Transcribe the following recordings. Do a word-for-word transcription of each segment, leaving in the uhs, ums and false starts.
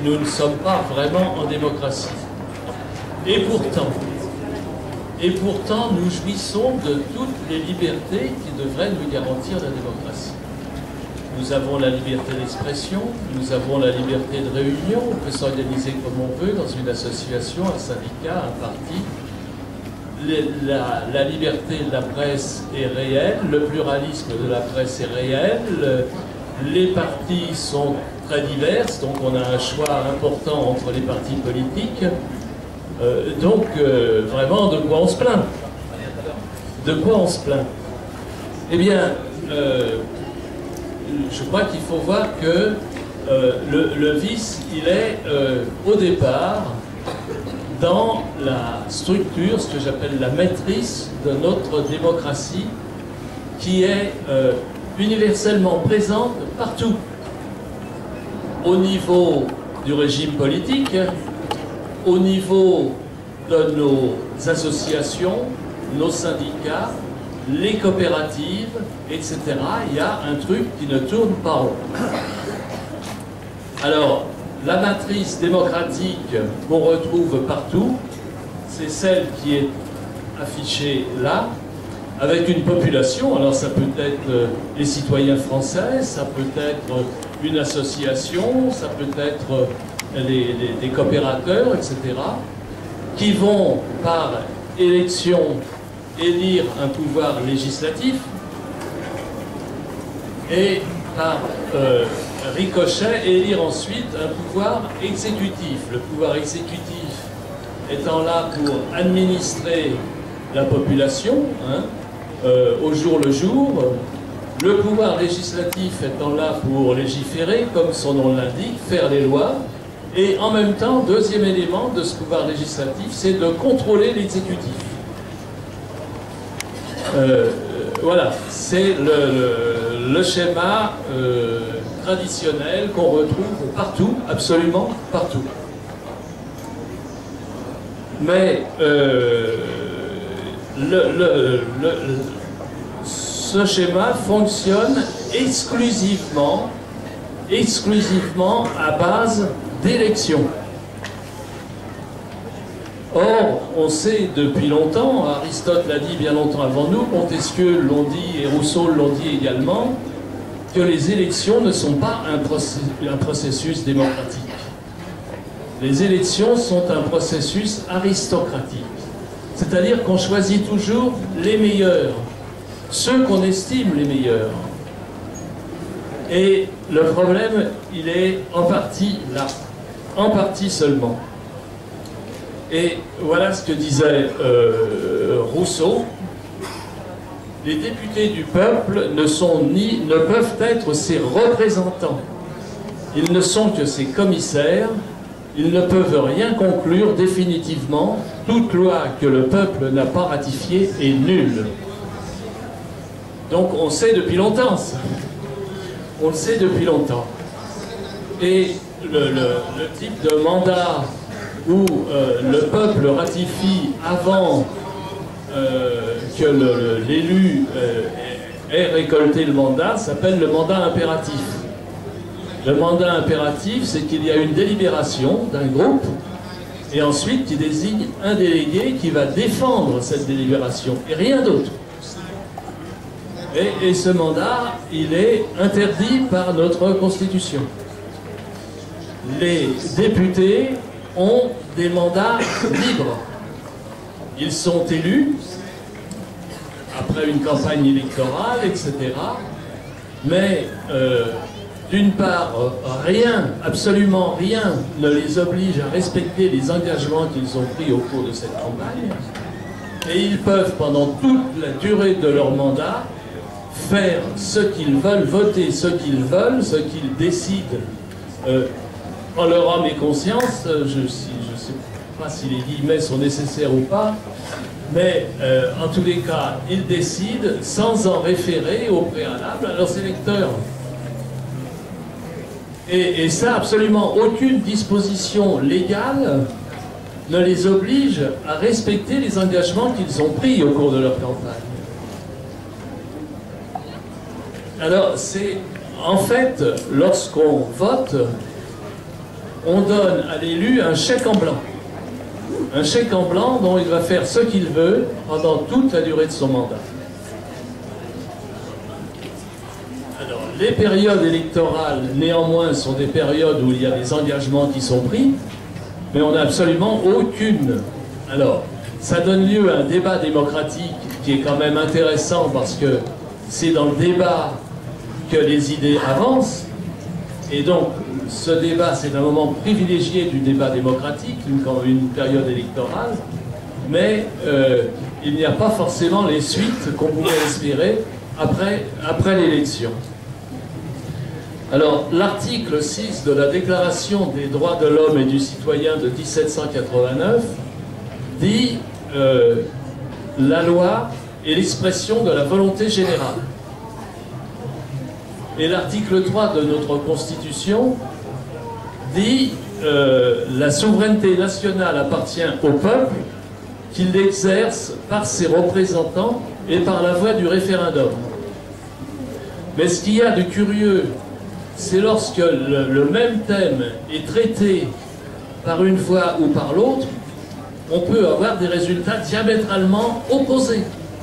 nous ne sommes pas vraiment en démocratie. Et pourtant, et pourtant, nous jouissons de toutes les libertés qui devraient nous garantir la démocratie. Nous avons la liberté d'expression, nous avons la liberté de réunion, on peut s'organiser comme on veut dans une association, un syndicat, un parti. Les, la, la liberté de la presse est réelle, le pluralisme de la presse est réel, les partis sont très divers, donc on a un choix important entre les partis politiques. Euh, donc, euh, vraiment, de quoi on se plaint? De quoi on se plaint? Eh bien, euh, je crois qu'il faut voir que euh, le, le vice, il est euh, au départ dans la structure, ce que j'appelle la maîtrise de notre démocratie, qui est euh, universellement présente partout, au niveau du régime politique, au niveau de nos associations, nos syndicats, les coopératives, et cetera. Il y a un truc qui ne tourne pas rond. Alors, la matrice démocratique qu'on retrouve partout, c'est celle qui est affichée là, avec une population. Alors ça peut être euh, les citoyens français, ça peut être euh, une association, ça peut être euh, les, les, des coopérateurs, et cetera, qui vont par élection élire un pouvoir législatif et par euh, ricochet élire ensuite un pouvoir exécutif. Le pouvoir exécutif étant là pour administrer la population, hein, euh, au jour le jour, le pouvoir législatif étant là pour légiférer, comme son nom l'indique, faire les lois, et en même temps, deuxième élément de ce pouvoir législatif, c'est de contrôler l'exécutif. Euh, voilà, c'est le, le, le schéma euh, traditionnel qu'on retrouve partout, absolument partout. Mais euh, le, le, le, ce schéma fonctionne exclusivement, exclusivement à base d'élections. Or, on sait depuis longtemps, Aristote l'a dit bien longtemps avant nous, Montesquieu l'ont dit et Rousseau l'ont dit également, que les élections ne sont pas un, processus, un processus démocratique. Les élections sont un processus aristocratique. C'est-à-dire qu'on choisit toujours les meilleurs, ceux qu'on estime les meilleurs. Et le problème, il est en partie là, en partie seulement. Et voilà ce que disait euh, Rousseau. Les députés du peuple ne sont ni, ne peuvent être ses représentants. Ils ne sont que ses commissaires. Ils ne peuvent rien conclure définitivement. Toute loi que le peuple n'a pas ratifiée est nulle. Donc on sait depuis longtemps ça. On le sait depuis longtemps. Et le, le, le type de mandat où euh, le peuple ratifie avant euh, que l'élu euh, ait récolté le mandat s'appelle le mandat impératif. Le mandat impératif, c'est qu'il y a une délibération d'un groupe et ensuite qui désigne un délégué qui va défendre cette délibération et rien d'autre. Et, et ce mandat, il est interdit par notre Constitution. Les députés ont des mandats libres. Ils sont élus après une campagne électorale, et cetera. Mais euh, d'une part, rien, absolument rien, ne les oblige à respecter les engagements qu'ils ont pris au cours de cette campagne. Et ils peuvent, pendant toute la durée de leur mandat, faire ce qu'ils veulent, voter ce qu'ils veulent, ce qu'ils décident euh, en leur âme et conscience. Je ne sais pas si les guillemets sont nécessaires ou pas, mais euh, en tous les cas, ils décident sans en référer au préalable à leurs électeurs. Et, et ça, absolument aucune disposition légale ne les oblige à respecter les engagements qu'ils ont pris au cours de leur campagne. Alors, c'est en fait, lorsqu'on vote, on donne à l'élu un chèque en blanc. Un chèque en blanc dont il va faire ce qu'il veut pendant toute la durée de son mandat. Alors, les périodes électorales, néanmoins, sont des périodes où il y a des engagements qui sont pris, mais on n'a absolument aucune. Alors, ça donne lieu à un débat démocratique qui est quand même intéressant parce que c'est dans le débat que les idées avancent. Et donc, ce débat, c'est un moment privilégié du débat démocratique, une, une période électorale, mais euh, il n'y a pas forcément les suites qu'on pourrait espérer après, après l'élection. Alors, l'article six de la Déclaration des droits de l'homme et du citoyen de mille sept cent quatre-vingt-neuf dit euh, « La loi est l'expression de la volonté générale ». Et l'article trois de notre Constitution dit euh, « La souveraineté nationale appartient au peuple, qu'il l'exerce par ses représentants et par la voie du référendum. » Mais ce qu'il y a de curieux, c'est lorsque le, le même thème est traité par une voie ou par l'autre, on peut avoir des résultats diamétralement opposés.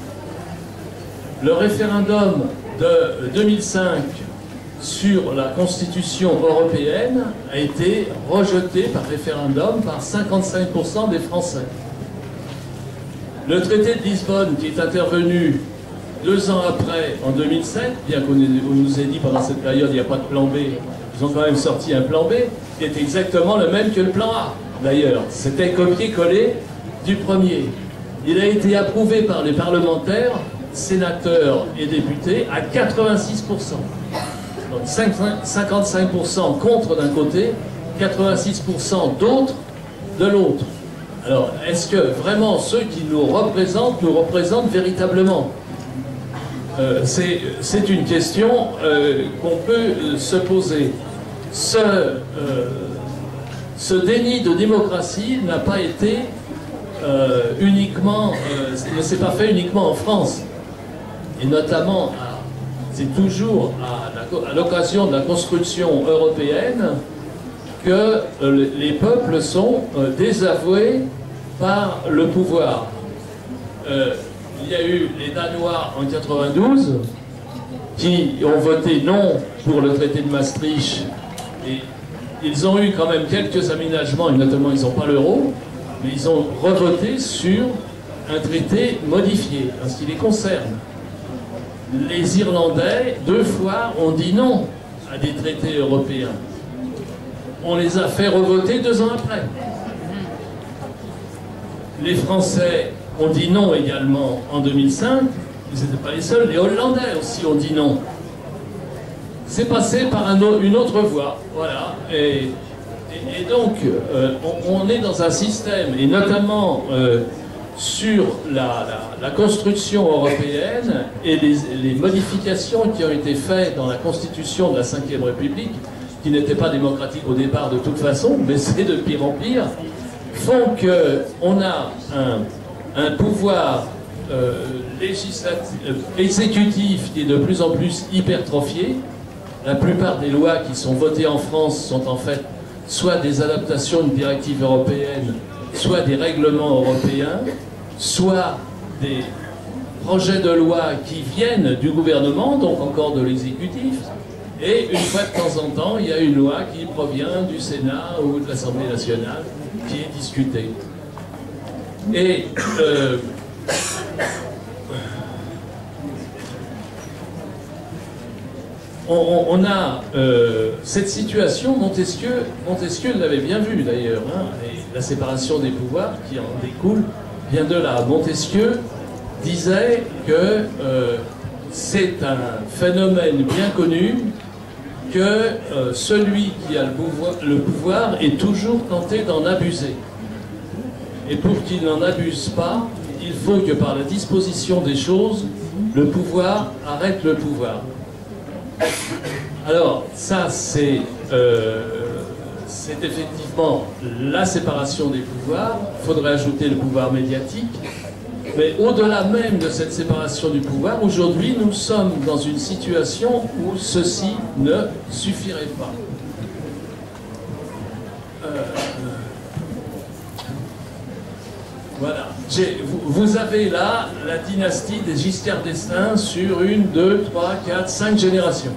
Le référendum de deux mille cinq sur la Constitution européenne a été rejeté par référendum par cinquante-cinq pour cent des Français. Le traité de Lisbonne, qui est intervenu deux ans après, en deux mille sept, bien qu'on nous ait dit pendant cette période il n'y a pas de plan B, ils ont quand même sorti un plan B qui est exactement le même que le plan A, d'ailleurs. C'était copié-collé du premier. Il a été approuvé par les parlementaires, sénateurs et députés à quatre-vingt-six pour cent. Donc cinquante-cinq pour cent contre d'un côté, quatre-vingt-six pour cent d'autres de l'autre. Alors, est-ce que vraiment ceux qui nous représentent, nous représentent véritablement? euh, C'est une question euh, qu'on peut euh, se poser. Ce, euh, ce déni de démocratie n'a pas été euh, uniquement, euh, ne s'est pas fait uniquement en France, et notamment à c'est toujours à l'occasion de la construction européenne que euh, les peuples sont euh, désavoués par le pouvoir. Euh, il y a eu les Danois en quatre-vingt-douze qui ont voté non pour le traité de Maastricht et ils ont eu quand même quelques aménagements et notamment ils n'ont pas l'euro, mais ils ont revoté sur un traité modifié en ce qui les concerne. Les Irlandais, deux fois, ont dit non à des traités européens. On les a fait revoter deux ans après. Les Français ont dit non également en deux mille cinq. Ils n'étaient pas les seuls. Les Hollandais aussi ont dit non. C'est passé par un, une autre voie. Voilà. Et, et, et donc, euh, on, on est dans un système, et notamment... Euh, sur la, la, la construction européenne et les, les modifications qui ont été faites dans la Constitution de la cinquième République, qui n'était pas démocratique au départ de toute façon, mais c'est de pire en pire, font qu'on a un, un pouvoir euh, législatif, euh, exécutif qui est de plus en plus hypertrophié. La plupart des lois qui sont votées en France sont en fait soit des adaptations d'une directive européenne, soit des règlements européens, soit des projets de loi qui viennent du gouvernement, donc encore de l'exécutif, et une fois de temps en temps, il y a une loi qui provient du Sénat ou de l'Assemblée nationale qui est discutée. Et euh, on, on a euh, cette situation, Montesquieu, Montesquieu l'avait bien vu d'ailleurs, hein, et la séparation des pouvoirs qui en découle vient de là. Montesquieu disait que euh, c'est un phénomène bien connu que euh, celui qui a le pouvoir, le pouvoir est toujours tenté d'en abuser. Et pour qu'il n'en abuse pas, il faut que par la disposition des choses, le pouvoir arrête le pouvoir. Alors, ça, c'est euh, c'est effectivement la séparation des pouvoirs. Il faudrait ajouter le pouvoir médiatique. Mais au-delà même de cette séparation du pouvoir, aujourd'hui, nous sommes dans une situation où ceci ne suffirait pas. vous, vous avez là la dynastie des Giscard d'Estaing sur une, deux, trois, quatre, cinq générations.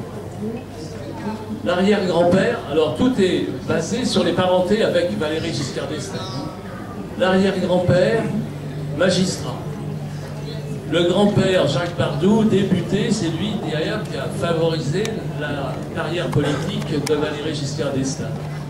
L'arrière-grand-père, alors tout est basé sur les parentés avec Valéry Giscard d'Estaing. L'arrière-grand-père, magistrat. Le grand-père, Jacques Bardou, député, c'est lui d'ailleurs qui a favorisé la carrière politique de Valéry Giscard d'Estaing.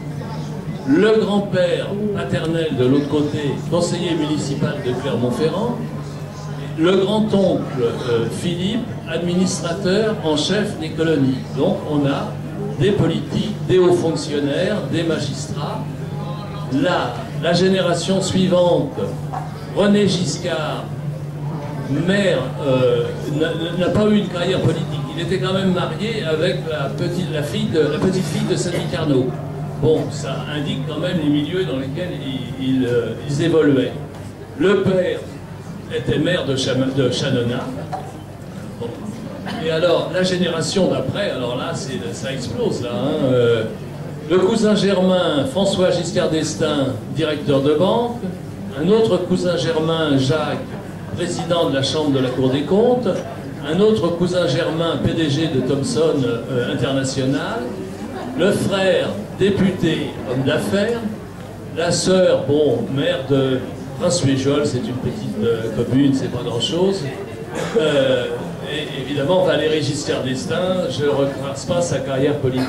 Le grand-père paternel de l'autre côté, conseiller municipal de Clermont-Ferrand. Le grand-oncle euh, Philippe, administrateur en chef des colonies. Donc on a des politiques, des hauts fonctionnaires, des magistrats. La, la génération suivante, René Giscard, maire, euh, n'a pas eu une carrière politique. Il était quand même marié avec la petite, la fille de, la petite fille de Sadi Carnot. Bon, ça indique quand même les milieux dans lesquels ils, ils, euh, ils évoluaient. Le père était maire de, Cham de Chanona. Bon. Et alors, la génération d'après, alors là, ça explose, là. Hein, euh, le cousin germain, François Giscard d'Estaing, directeur de banque. Un autre cousin germain, Jacques, président de la Chambre de la Cour des comptes. Un autre cousin germain, P D G de Thomson euh, International. Le frère, député, homme d'affaires. La sœur, bon, maire de Prince-Huéjol, c'est une petite euh, commune, c'est pas grand-chose. Euh, et évidemment, Valéry Giscard d'Estaing, je ne retrace pas sa carrière politique.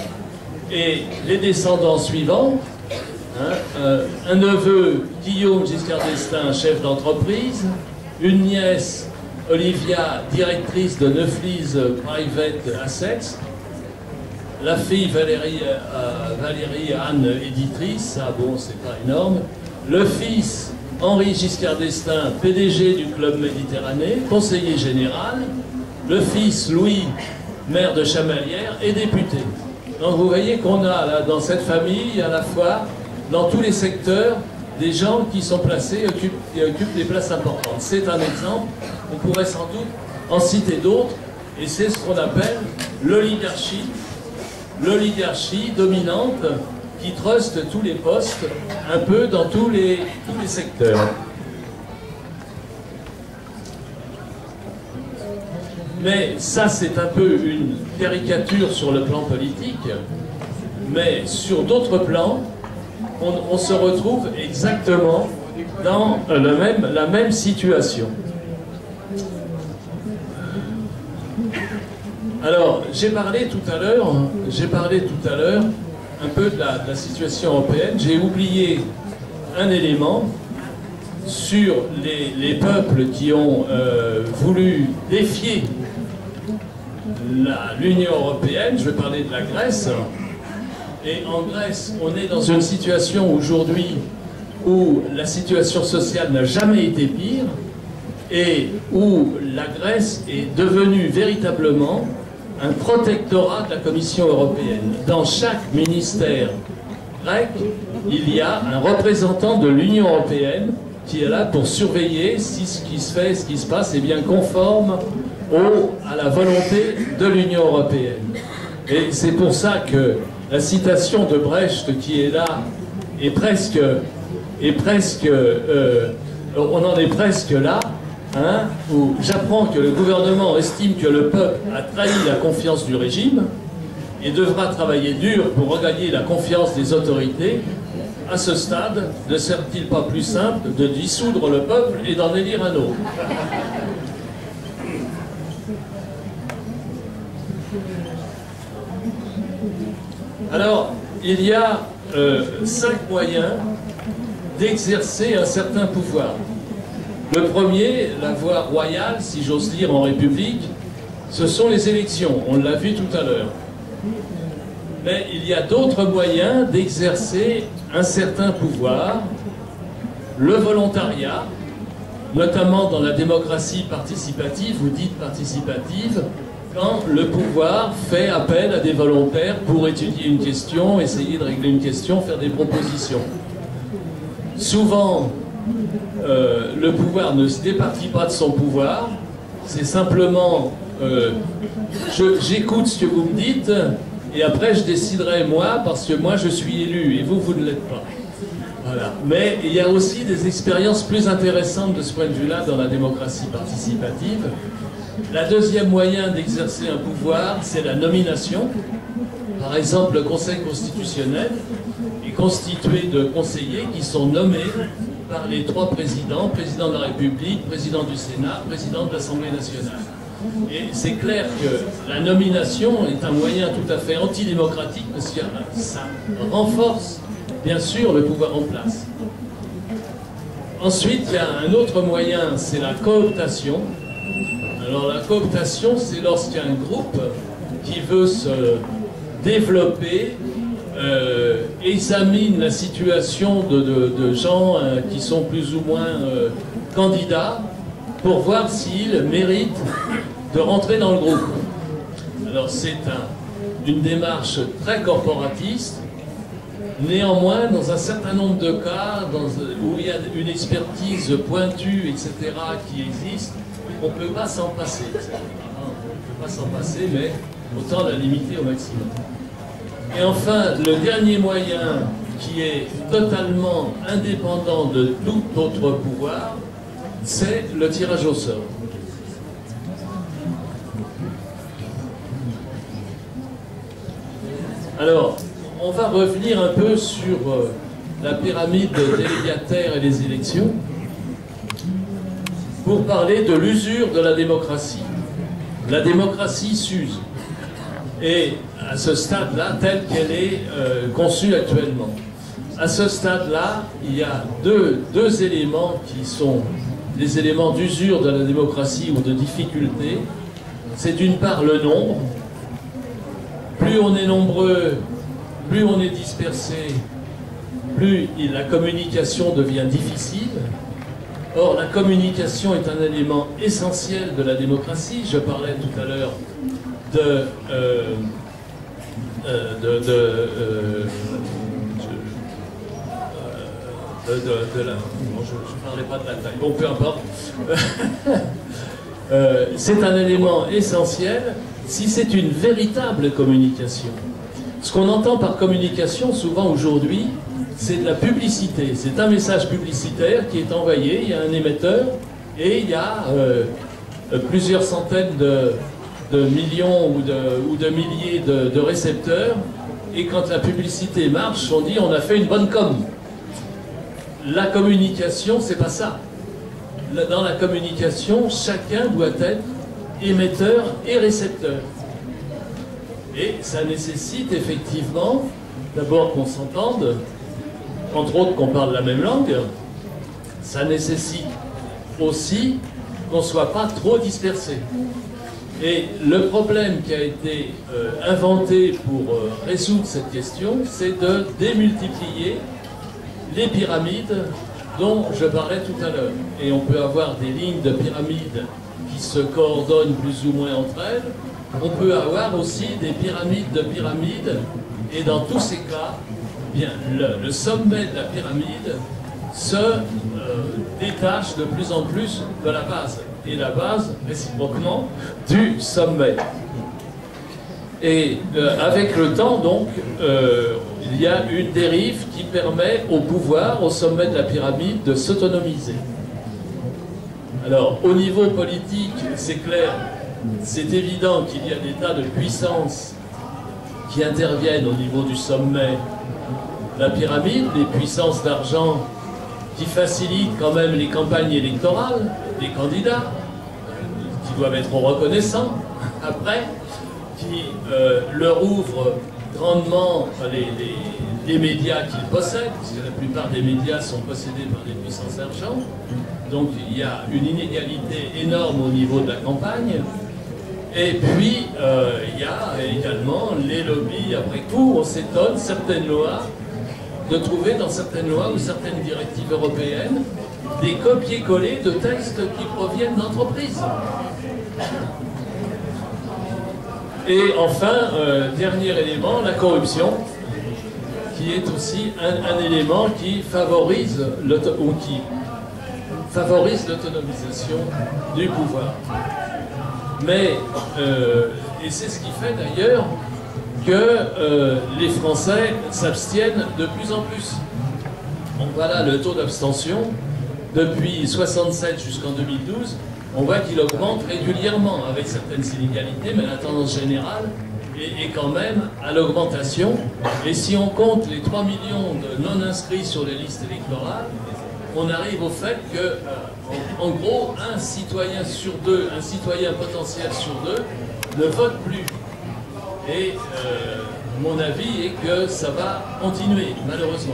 Et les descendants suivants, hein, euh, un neveu, Guillaume Giscard d'Estaing, chef d'entreprise, une nièce, Olivia, directrice de Neuflis Private Assets, la fille Valérie, euh, Valérie Anne, éditrice, ça bon, c'est pas énorme, le fils Henri Giscard d'Estaing, P D G du Club Méditerranée, conseiller général, le fils Louis, maire de Chamalières et député. Donc vous voyez qu'on a là, dans cette famille, à la fois, dans tous les secteurs, des gens qui sont placés et occupent, et occupent des places importantes. C'est un exemple, on pourrait sans doute en citer d'autres, et c'est ce qu'on appelle l'oligarchie, l'oligarchie dominante qui truste tous les postes, un peu dans tous les, tous les secteurs. Mais ça, c'est un peu une caricature sur le plan politique, mais sur d'autres plans, on, on se retrouve exactement dans le même, la même situation. Alors, j'ai parlé tout à l'heure, j'ai parlé tout à l'heure un peu de la, de la situation européenne. J'ai oublié un élément sur les, les peuples qui ont euh, voulu défier l'Union européenne. Je vais parler de la Grèce. Et en Grèce, on est dans une situation aujourd'hui où la situation sociale n'a jamais été pire et où la Grèce est devenue véritablement un protectorat de la Commission européenne. Dans chaque ministère grec, il y a un représentant de l'Union européenne qui est là pour surveiller si ce qui se fait, ce qui se passe est bien conforme au, à la volonté de l'Union européenne. Et c'est pour ça que la citation de Brecht qui est là est presque, est presque euh, on en est presque là, hein, où j'apprends que le gouvernement estime que le peuple a trahi la confiance du régime et devra travailler dur pour regagner la confiance des autorités. À ce stade, ne serait-il pas plus simple de dissoudre le peuple et d'en élire un autre? Alors, il y a euh, cinq moyens d'exercer un certain pouvoir. Le premier, la voie royale, si j'ose dire, en République, ce sont les élections. On l'a vu tout à l'heure. Mais il y a d'autres moyens d'exercer un certain pouvoir. Le volontariat, notamment dans la démocratie participative ou dite participative, quand le pouvoir fait appel à des volontaires pour étudier une question, essayer de régler une question, faire des propositions. Souvent, euh, le pouvoir ne se départit pas de son pouvoir, c'est simplement euh, j'écoute ce que vous me dites et après je déciderai moi parce que moi je suis élu et vous, vous ne l'êtes pas. Voilà. Mais il y a aussi des expériences plus intéressantes de ce point de vue-là dans la démocratie participative. La deuxième moyen d'exercer un pouvoir, c'est la nomination. Par exemple, le Conseil constitutionnel est constitué de conseillers qui sont nommés par les trois présidents, président de la République, président du Sénat, président de l'Assemblée nationale. Et c'est clair que la nomination est un moyen tout à fait antidémocratique parce que ça renforce bien sûr le pouvoir en place. Ensuite, il y a un autre moyen, c'est la cooptation. Alors la cooptation, c'est lorsqu'il y a un groupe qui veut se développer, euh, examine la situation de, de, de gens euh, qui sont plus ou moins euh, candidats pour voir s'ils méritent de rentrer dans le groupe. Alors c'est un, une démarche très corporatiste. Néanmoins, dans un certain nombre de cas dans, où il y a une expertise pointue, et cetera, qui existe, on ne peut pas s'en passer. On ne peut pas s'en passer, mais autant la limiter au maximum. Et enfin, le dernier moyen qui est totalement indépendant de tout autre pouvoir, c'est le tirage au sort. Alors, on va revenir un peu sur euh, la pyramide délégataire et les élections pour parler de l'usure de la démocratie. La démocratie s'use. Et à ce stade-là, telle qu'elle est euh, conçue actuellement. À ce stade-là, il y a deux, deux éléments qui sont des éléments d'usure de la démocratie ou de difficulté. C'est d'une part le nombre. Plus on est nombreux, plus on est dispersé, plus la communication devient difficile. Or, la communication est un élément essentiel de la démocratie. Je parlais tout à l'heure de, euh, euh, de, de, euh, de, de, de la... Bon, je ne parlais pas de la taille. Bon, peu importe. euh, c'est un élément essentiel si c'est une véritable communication. Ce qu'on entend par communication, souvent aujourd'hui, c'est de la publicité. C'est un message publicitaire qui est envoyé, il y a un émetteur, et il y a euh, plusieurs centaines de, de millions ou de, ou de milliers de, de récepteurs, et quand la publicité marche, on dit on a fait une bonne com. La communication, c'est pas ça. Dans la communication, chacun doit être émetteur et récepteur. Et ça nécessite effectivement, d'abord qu'on s'entende, entre autres qu'on parle la même langue. Ça nécessite aussi qu'on ne soit pas trop dispersé. Et le problème qui a été euh, inventé pour euh, résoudre cette question, c'est de démultiplier les pyramides dont je parlais tout à l'heure. Et on peut avoir des lignes de pyramides qui se coordonnent plus ou moins entre elles. On peut avoir aussi des pyramides de pyramides. Et dans tous ces cas, bien, le, le sommet de la pyramide se euh, détache de plus en plus de la base. Et la base, réciproquement, du sommet. Et euh, avec le temps, donc, euh, il y a une dérive qui permet au pouvoir, au sommet de la pyramide, de s'autonomiser. Alors, au niveau politique, c'est clair, c'est évident qu'il y a des tas de puissances qui interviennent au niveau du sommet de la pyramide, des puissances d'argent qui facilitent quand même les campagnes électorales des candidats, qui doivent être reconnaissants après, qui euh, leur ouvrent grandement les, les, les médias qu'ils possèdent, parce que la plupart des médias sont possédés par des puissances d'argent. Donc il y a une inégalité énorme au niveau de la campagne. Et puis euh, il y a également les lobbies. Après tout, on s'étonne, certaines lois, de trouver dans certaines lois ou certaines directives européennes des copier-coller de textes qui proviennent d'entreprises. Et enfin, euh, dernier élément, la corruption, qui est aussi un, un élément qui favorise ou qui favorise l'autonomisation du pouvoir. Mais, euh, et c'est ce qui fait d'ailleurs que euh, les Français s'abstiennent de plus en plus. Donc voilà le taux d'abstention. Depuis soixante-sept jusqu'en deux mille douze, on voit qu'il augmente régulièrement, avec certaines inégalités, mais la tendance générale est, est quand même à l'augmentation. Et si on compte les trois millions de non-inscrits sur les listes électorales, on arrive au fait que, euh, en, en gros, un citoyen sur deux, un citoyen potentiel sur deux, ne vote plus. Et euh, mon avis est que ça va continuer, malheureusement.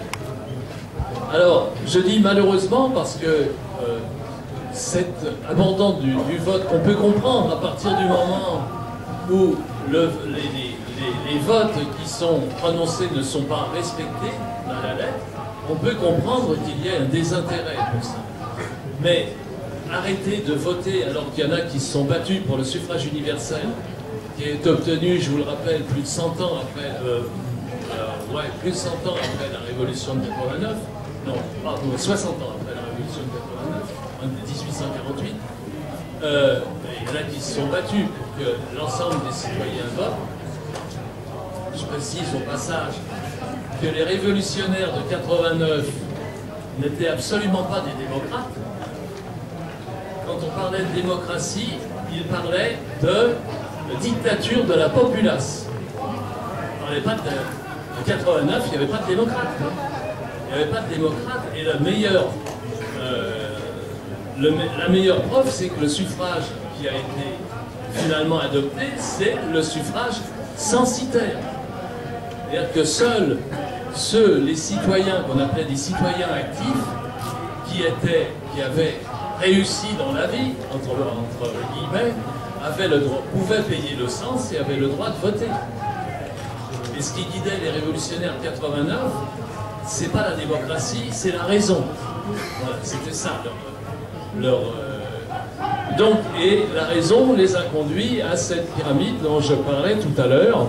Alors, je dis malheureusement parce que euh, cet abandon du, du vote qu'on peut comprendre à partir du moment où le, les, les, les, les votes qui sont prononcés ne sont pas respectés dans la lettre, on peut comprendre qu'il y a un désintérêt pour ça. Mais arrêter de voter alors qu'il y en a qui se sont battus pour le suffrage universel, qui est obtenu, je vous le rappelle, plus de cent ans après, euh, euh, ouais, plus de cent ans après la Révolution de quatre-vingt-neuf, non, pardon, soixante ans après la Révolution de quatre-vingt-neuf, en mille huit cent quarante-huit, euh, il y en a qui se sont battus pour que l'ensemble des citoyens votent. Je précise au passage que les révolutionnaires de quatre-vingt-neuf n'étaient absolument pas des démocrates. Quand on parlait de démocratie, ils parlaient de dictature de la populace. On parlait pas de, de quatre-vingt-neuf, il n'y avait pas de démocrates. Il n'y avait pas de démocrates et le meilleur, euh, le, la meilleure preuve, c'est que le suffrage qui a été finalement adopté, c'est le suffrage censitaire. C'est-à-dire que seuls ceux, les citoyens qu'on appelait des citoyens actifs, qui étaient, qui avaient réussi dans la vie, entre, entre guillemets, avaient le droit, pouvaient payer le cens et avaient le droit de voter. Et ce qui guidait les révolutionnaires de quatre-vingt-neuf, c'est pas la démocratie, c'est la raison. Voilà, c'était ça leur, leur euh... donc, et la raison les a conduits à cette pyramide dont je parlais tout à l'heure.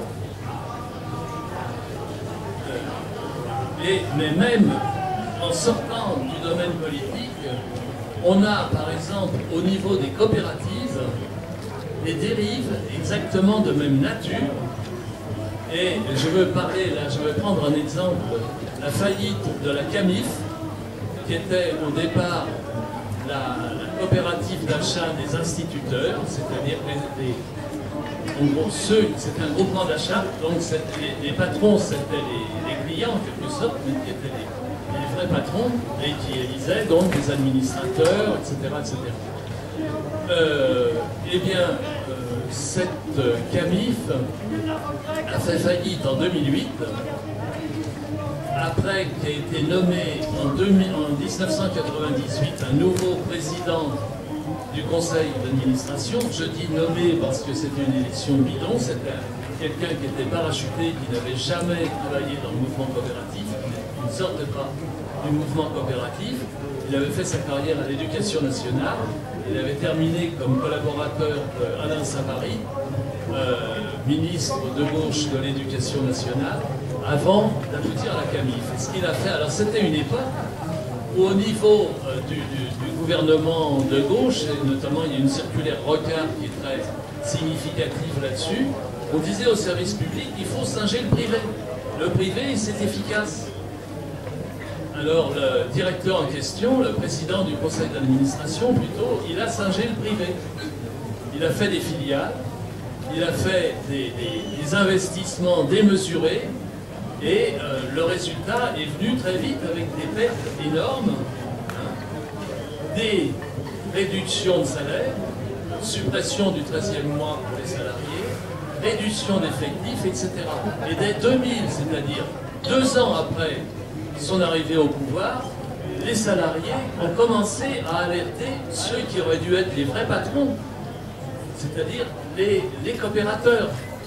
Et, mais même en sortant du domaine politique, on a par exemple au niveau des coopératives des dérives exactement de même nature. Et je veux parler là, je vais prendre un exemple, la faillite de la CAMIF, qui était au départ la, la coopérative d'achat des instituteurs, c'est-à-dire les, les en gros, ceux, c'était un groupement d'achat, donc les, les patrons, c'était les, les clients en quelque sorte, mais qui étaient les, les vrais patrons, et qui élisaient donc les administrateurs, et cetera et cetera. Euh, eh bien, euh, cette CAMIF a fait faillite en deux mille huit, après qu'a été nommé en, en mille neuf cent quatre-vingt-dix-huit un nouveau président du conseil d'administration. Je dis nommé parce que c'était une élection bidon, c'était quelqu'un qui était parachuté, qui n'avait jamais travaillé dans le mouvement coopératif, qui ne sortait pas du mouvement coopératif. Il avait fait sa carrière à l'Éducation nationale, il avait terminé comme collaborateur d'Alain Savary, euh, ministre de gauche de l'Éducation nationale, avant d'aboutir à la CAMIF. Et ce qu'il a fait, alors c'était une époque où au niveau euh, du, du, du gouvernement de gauche, et notamment il y a une circulaire Rocard qui est très significative là-dessus, on disait au service public, il faut singer le privé. Le privé, c'est efficace. Alors le directeur en question, le président du conseil d'administration plutôt, il a singé le privé. Il a fait des filiales, il a fait des, des, des investissements démesurés, et euh, le résultat est venu très vite avec des pertes énormes, hein, des réductions de salaire, suppression du treizième mois pour les salariés, réduction d'effectifs, et cetera. Et dès deux mille, c'est-à-dire deux ans après son arrivée au pouvoir, les salariés ont commencé à alerter ceux qui auraient dû être les vrais patrons, c'est-à-dire les, les coopérateurs.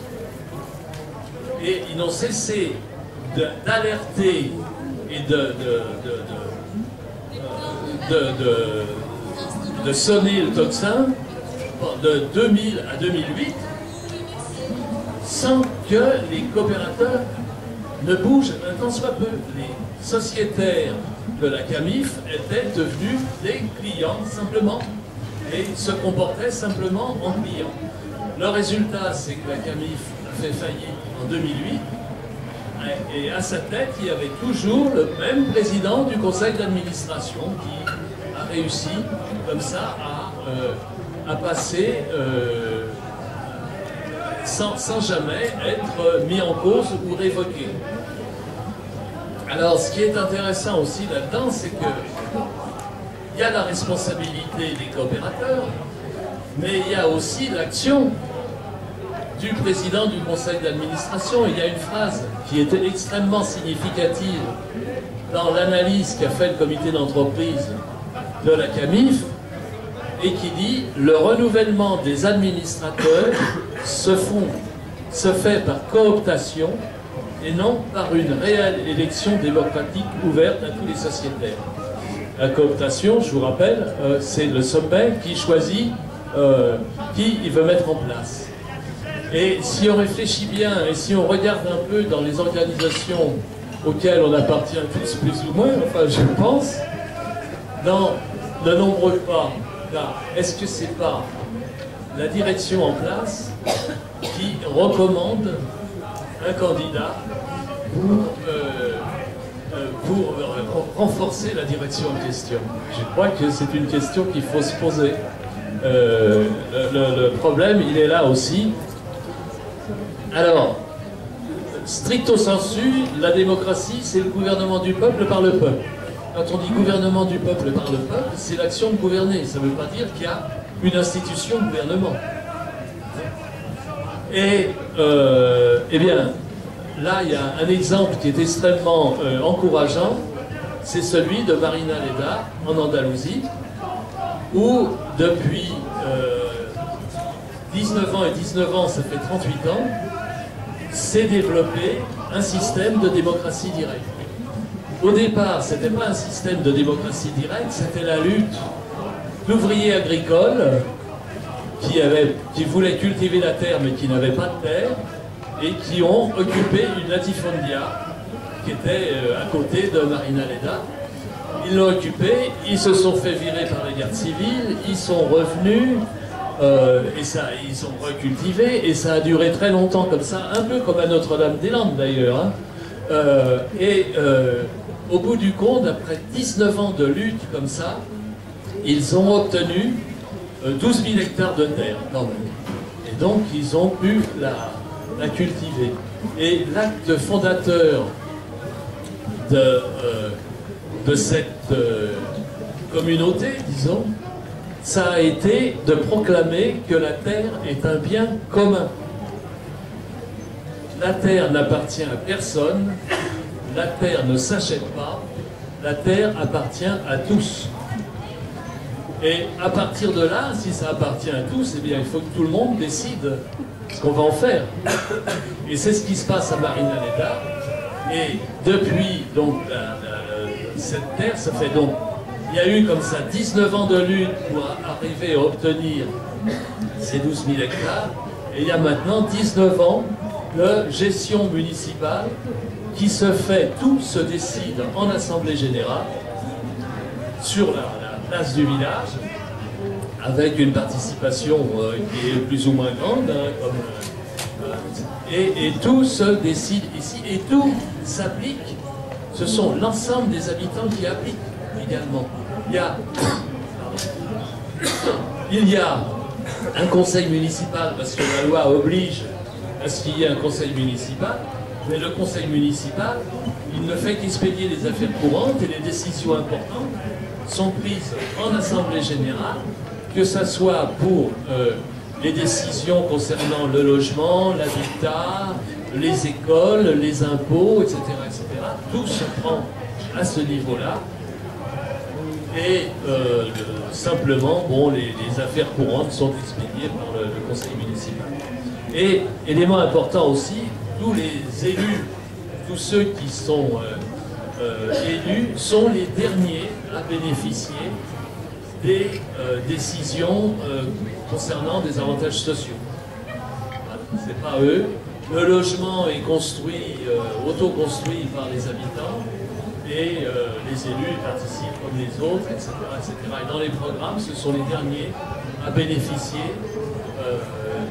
Et ils n'ont cessé d'alerter et de, de, de, de, de, de sonner le tocsin de deux mille à deux mille huit sans que les coopérateurs ne bougent un tant soit peu. Les sociétaires de la CAMIF étaient devenus des clients simplement et se comportaient simplement en clients. Le résultat, c'est que la CAMIF a fait faillite en deux mille huit et à sa tête, il y avait toujours le même président du conseil d'administration qui a réussi, comme ça, à, euh, à passer euh, sans, sans jamais être mis en cause ou révoqué. Alors, ce qui est intéressant aussi là-dedans, c'est que il y a la responsabilité des coopérateurs, mais il y a aussi l'action du président du conseil d'administration. Il y a une phrase qui était extrêmement significative dans l'analyse qu'a fait le comité d'entreprise de la CAMIF et qui dit « Le renouvellement des administrateurs se, font, se fait par cooptation et non par une réelle élection démocratique ouverte à tous les sociétaires. » La cooptation, je vous rappelle, euh, c'est le sommet qui choisit euh, qui il veut mettre en place. Et si on réfléchit bien, et si on regarde un peu dans les organisations auxquelles on appartient tous plus ou moins, enfin je pense, dans de nombreux cas, est-ce que c'est pas la direction en place qui recommande un candidat pour, euh, euh, pour euh, renforcer la direction en question? Je crois que c'est une question qu'il faut se poser. Euh, le, le problème, il est là aussi. Alors, stricto sensu, la démocratie, c'est le gouvernement du peuple par le peuple. Quand on dit gouvernement du peuple par le peuple, c'est l'action de gouverner. Ça ne veut pas dire qu'il y a une institution de gouvernement. Et, euh, eh bien, là, il y a un exemple qui est extrêmement euh, encourageant. C'est celui de Marina Leda, en Andalousie, où, depuis euh, dix-neuf ans et dix-neuf ans, ça fait trente-huit ans, s'est développé un système de démocratie directe. Au départ, ce n'était pas un système de démocratie directe, c'était la lutte d'ouvriers agricoles qui, avaient, qui voulaient cultiver la terre mais qui n'avaient pas de terre et qui ont occupé une latifondia qui était à côté de Marina Leda. Ils l'ont occupée, ils se sont fait virer par la guerre civile, ils sont revenus. Euh, et ça, ils ont recultivé, et ça a duré très longtemps comme ça, un peu comme à Notre-Dame-des-Landes d'ailleurs. Hein. Euh, et euh, au bout du compte, après dix-neuf ans de lutte comme ça, ils ont obtenu euh, douze mille hectares de terre quand même. Et donc ils ont pu la, la cultiver. Et l'acte fondateur de, euh, de cette euh, communauté, disons, ça a été de proclamer que la terre est un bien commun. La terre n'appartient à personne, la terre ne s'achète pas, la terre appartient à tous. Et à partir de là, si ça appartient à tous, eh bien, il faut que tout le monde décide ce qu'on va en faire. Et c'est ce qui se passe à Marina Leda. Et depuis donc, la, la, cette terre, ça fait donc... Il y a eu comme ça dix-neuf ans de lutte pour arriver à obtenir ces douze mille hectares. Et il y a maintenant dix-neuf ans de gestion municipale qui se fait, tout se décide en assemblée générale sur la, la place du village avec une participation euh, qui est plus ou moins grande. Hein, comme, euh, et, et tout se décide ici et tout s'applique. Ce sont l'ensemble des habitants qui appliquent également. Il y a, il y a un conseil municipal, parce que la loi oblige à ce qu'il y ait un conseil municipal, mais le conseil municipal, il ne fait qu'expédier les affaires courantes et les décisions importantes sont prises en assemblée générale, que ce soit pour euh, les décisions concernant le logement, l'habitat, les écoles, les impôts, et cetera, et cetera. Tout se prend à ce niveau-là. Et euh, simplement, bon, les, les affaires courantes sont expédiées par le, le conseil municipal. Et, élément important aussi, tous les élus, tous ceux qui sont euh, euh, élus, sont les derniers à bénéficier des euh, décisions euh, concernant des avantages sociaux. Voilà, c'est pas eux. Le logement est construit, euh, auto-construit par les habitants. Et euh, les élus participent comme les autres, et cetera, et cetera. Et dans les programmes, ce sont les derniers à bénéficier euh,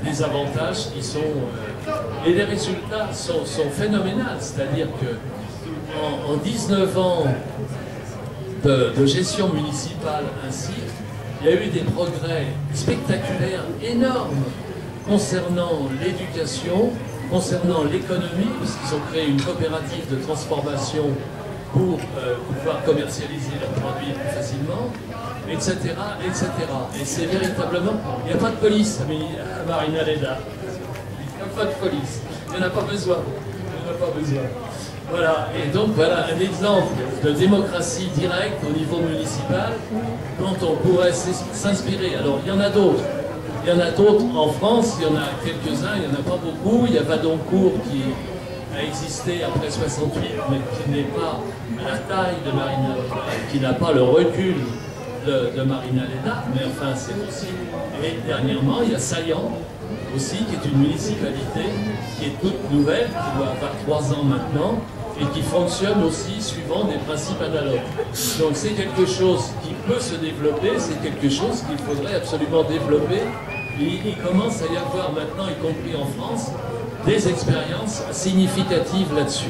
des avantages qui sont... Euh, et les résultats sont, sont phénoménaux, c'est-à-dire que en, en dix-neuf ans de, de gestion municipale ainsi, il y a eu des progrès spectaculaires, énormes, concernant l'éducation, concernant l'économie, puisqu'ils ont créé une coopérative de transformation pour euh, pouvoir commercialiser leurs produits plus facilement, et cetera, et cetera. Et c'est véritablement... Il n'y a pas de police à Marina Leda. Il n'y a pas de police. Il n'y en a pas besoin. Il n'y en a pas besoin. Voilà. Et donc, voilà un exemple de démocratie directe au niveau municipal dont on pourrait s'inspirer. Alors, il y en a d'autres. Il y en a d'autres en France. Il y en a quelques-uns. Il n'y en a pas beaucoup. Il y a Vadoncourt qui a existé après soixante-huit, mais qui n'est pas à la taille de Marina Leda, qui n'a pas le recul de, de Marina Leda, mais enfin c'est possible. Et dernièrement, il y a Saillant aussi, qui est une municipalité qui est toute nouvelle, qui doit avoir trois ans maintenant, et qui fonctionne aussi suivant des principes analogues. Donc c'est quelque chose qui peut se développer, c'est quelque chose qu'il faudrait absolument développer. Et il commence à y avoir maintenant, y compris en France, des expériences significatives là-dessus.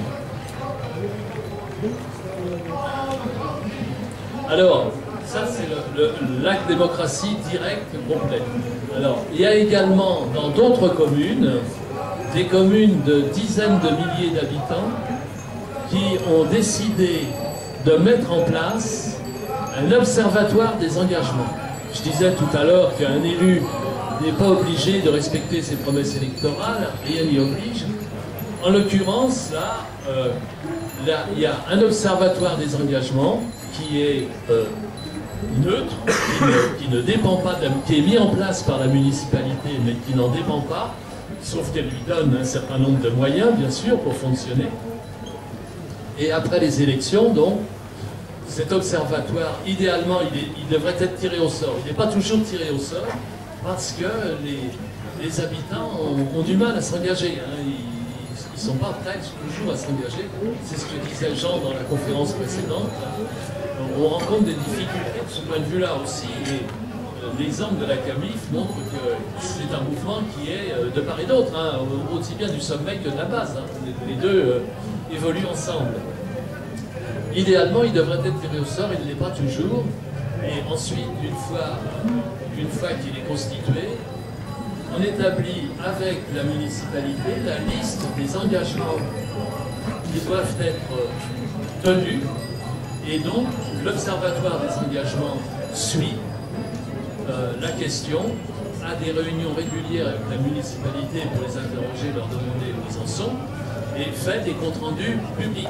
Alors, ça c'est l'acte démocratie directe complète. Alors, il y a également dans d'autres communes, des communes de dizaines de milliers d'habitants qui ont décidé de mettre en place un observatoire des engagements. Je disais tout à l'heure qu'un élu n'est pas obligé de respecter ses promesses électorales, rien n'y oblige. En l'occurrence, là, euh, là, il y a un observatoire des engagements qui est euh, neutre, qui ne, qui ne dépend pas, de la, qui est mis en place par la municipalité, mais qui n'en dépend pas, sauf qu'elle lui donne un certain nombre de moyens, bien sûr, pour fonctionner. Et après les élections, donc, cet observatoire, idéalement, il, est, il devrait être tiré au sort. Il n'est pas toujours tiré au sort, parce que les, les habitants ont, ont du mal à s'engager. Hein. Ils ne sont pas prêts toujours à s'engager. C'est ce que disait Jean dans la conférence précédente. On rencontre des difficultés de ce point de vue-là aussi. Et l'exemple de la CAMIF montre que c'est un mouvement qui est de part et d'autre, hein, aussi bien du sommet que de la base. Hein. Les, les deux euh, évoluent ensemble. Idéalement, il devrait être tiré au sort, il ne l'est pas toujours. Et ensuite, une fois, une fois qu'il est constitué, on établit avec la municipalité la liste des engagements qui doivent être tenus. Et donc, l'Observatoire des engagements suit euh, la question, a des réunions régulières avec la municipalité pour les interroger, leur demander où ils en sont, et fait des comptes rendus publics.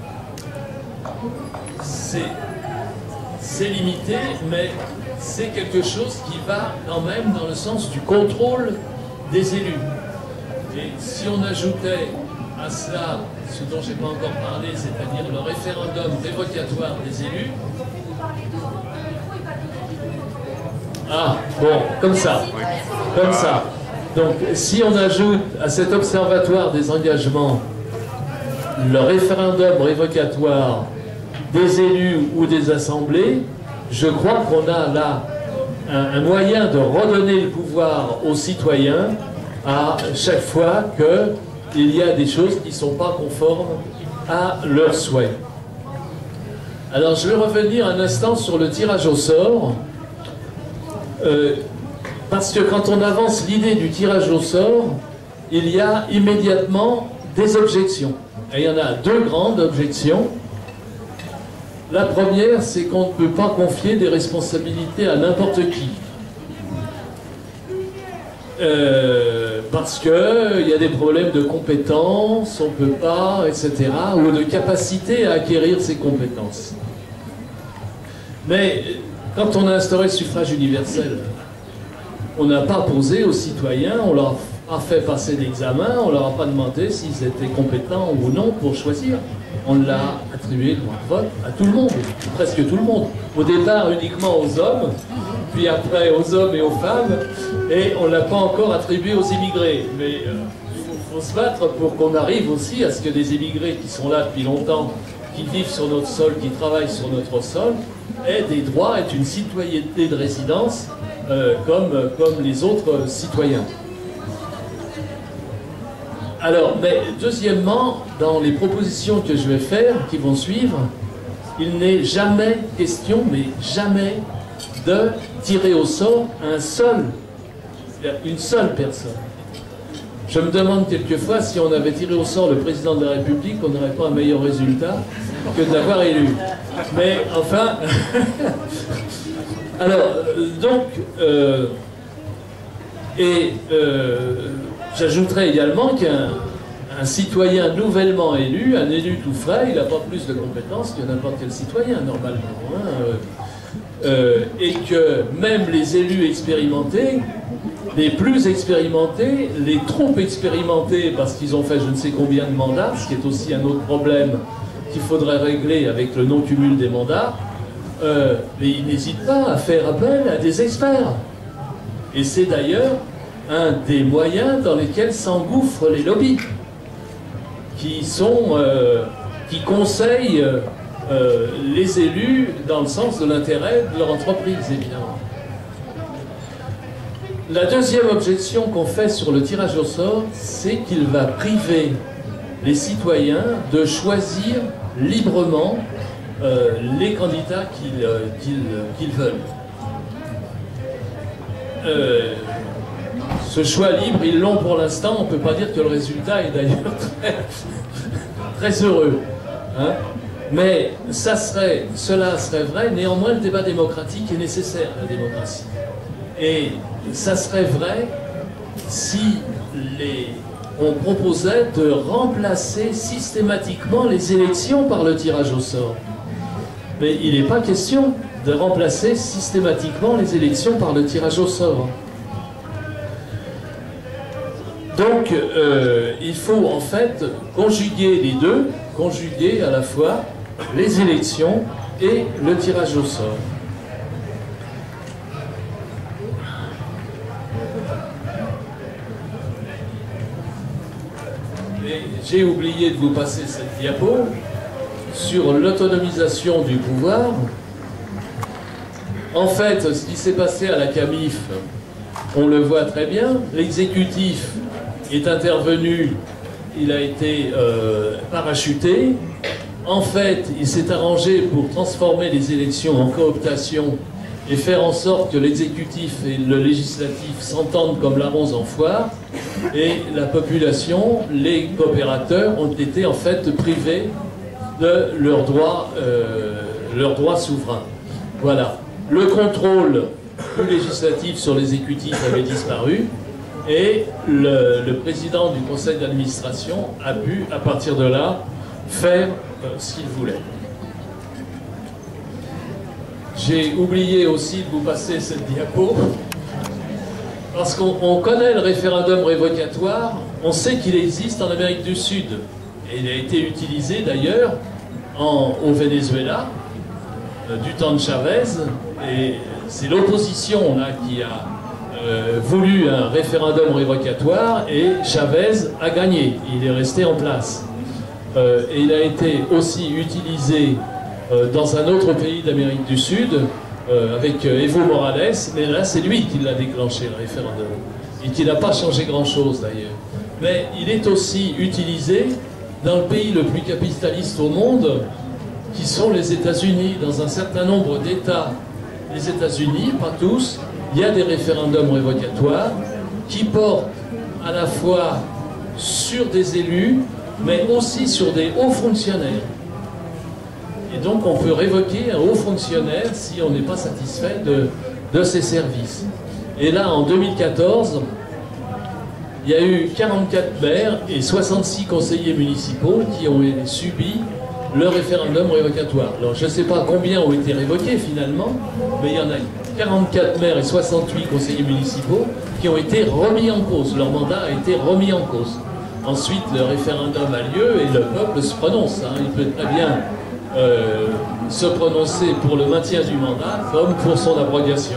C'est limité, mais c'est quelque chose qui va quand même dans le sens du contrôle des élus. Et si on ajoutait à cela ce dont je n'ai pas encore parlé, c'est-à-dire le référendum révocatoire des élus, ah, bon, comme ça, comme ça. Donc, si on ajoute à cet observatoire des engagements le référendum révocatoire des élus ou des assemblées, je crois qu'on a là un, un moyen de redonner le pouvoir aux citoyens à chaque fois qu'il y a des choses qui ne sont pas conformes à leurs souhaits. Alors je vais revenir un instant sur le tirage au sort, euh, parce que quand on avance l'idée du tirage au sort, il y a immédiatement des objections. Et il y en a deux grandes objections. La première, c'est qu'on ne peut pas confier des responsabilités à n'importe qui. Euh, parce qu'il y a des problèmes de compétences, on ne peut pas, et cetera, ou de capacité à acquérir ces compétences. Mais quand on a instauré le suffrage universel, on n'a pas posé aux citoyens, on leur a fait passer l'examen, on ne leur a pas demandé s'ils étaient compétents ou non pour choisir. On l'a attribué le droit de vote à tout le monde, presque tout le monde. Au départ uniquement aux hommes, puis après aux hommes et aux femmes, et on ne l'a pas encore attribué aux immigrés. Mais euh, il faut se battre pour qu'on arrive aussi à ce que des immigrés qui sont là depuis longtemps, qui vivent sur notre sol, qui travaillent sur notre sol, aient des droits, aient une citoyenneté de résidence euh, comme, comme les autres citoyens. Alors, mais deuxièmement, dans les propositions que je vais faire, qui vont suivre, il n'est jamais question, mais jamais, de tirer au sort un seul, une seule personne. Je me demande quelquefois si on avait tiré au sort le président de la République, on n'aurait pas un meilleur résultat que d'avoir élu. Mais enfin, alors, donc, euh, et euh, j'ajouterais également qu'un un citoyen nouvellement élu, un élu tout frais, il n'a pas plus de compétences que n'importe quel citoyen, normalement. Hein, euh, euh, et que même les élus expérimentés, les plus expérimentés, les trop expérimentés parce qu'ils ont fait je ne sais combien de mandats, ce qui est aussi un autre problème qu'il faudrait régler avec le non-cumul des mandats, euh, mais ils n'hésitent pas à faire appel à des experts. Et c'est d'ailleurs un des moyens dans lesquels s'engouffrent les lobbies, qui sont, euh, qui conseillent euh, les élus dans le sens de l'intérêt de leur entreprise, évidemment. La deuxième objection qu'on fait sur le tirage au sort, c'est qu'il va priver les citoyens de choisir librement euh, les candidats qu'ils euh, qu'ils, qu'ils veulent. Euh, ce choix libre, ils l'ont pour l'instant, on ne peut pas dire que le résultat est d'ailleurs très, très heureux. Hein? Mais ça serait, cela serait vrai, néanmoins le débat démocratique est nécessaire à la démocratie. Et ça serait vrai si les, on proposait de remplacer systématiquement les élections par le tirage au sort. Mais il n'est pas question de remplacer systématiquement les élections par le tirage au sort. Donc, euh, il faut en fait conjuguer les deux, conjuguer à la fois les élections et le tirage au sort. J'ai oublié de vous passer cette diapo sur l'autonomisation du pouvoir. En fait, ce qui s'est passé à la CAMIF, on le voit très bien. L'exécutif est intervenu, il a été euh, parachuté. En fait, il s'est arrangé pour transformer les élections en cooptation et faire en sorte que l'exécutif et le législatif s'entendent comme la rose en foire. Et la population, les coopérateurs ont été en fait privés de leurs droits, euh, leurs droits souverains. Voilà. Le contrôle du législatif sur l'exécutif avait disparu et le, le président du conseil d'administration a pu, à partir de là, faire euh, ce qu'il voulait. J'ai oublié aussi de vous passer cette diapo. Parce qu'on connaît le référendum révocatoire, on sait qu'il existe en Amérique du Sud. Et il a été utilisé d'ailleurs au Venezuela, euh, du temps de Chavez. Et c'est l'opposition là qui a euh, voulu un référendum révocatoire et Chavez a gagné. Il est resté en place. Euh, et il a été aussi utilisé euh, dans un autre pays d'Amérique du Sud, Euh, avec euh, Evo Morales, mais là c'est lui qui l'a déclenché, le référendum, et qui n'a pas changé grand-chose d'ailleurs. Mais il est aussi utilisé dans le pays le plus capitaliste au monde, qui sont les États-Unis. Dans un certain nombre d'États des États-Unis, pas tous, il y a des référendums révocatoires qui portent à la fois sur des élus, mais aussi sur des hauts fonctionnaires. Et donc on peut révoquer un haut fonctionnaire si on n'est pas satisfait de, de ses services. Et là, en deux mille quatorze, il y a eu quarante-quatre maires et soixante-six conseillers municipaux qui ont subi le référendum révocatoire. Alors je ne sais pas combien ont été révoqués finalement, mais il y en a quarante-quatre maires et soixante-huit conseillers municipaux qui ont été remis en cause. Leur mandat a été remis en cause. Ensuite, le référendum a lieu et le peuple se prononce. Hein. Il peut très bien Euh, se prononcer pour le maintien du mandat comme pour son abrogation.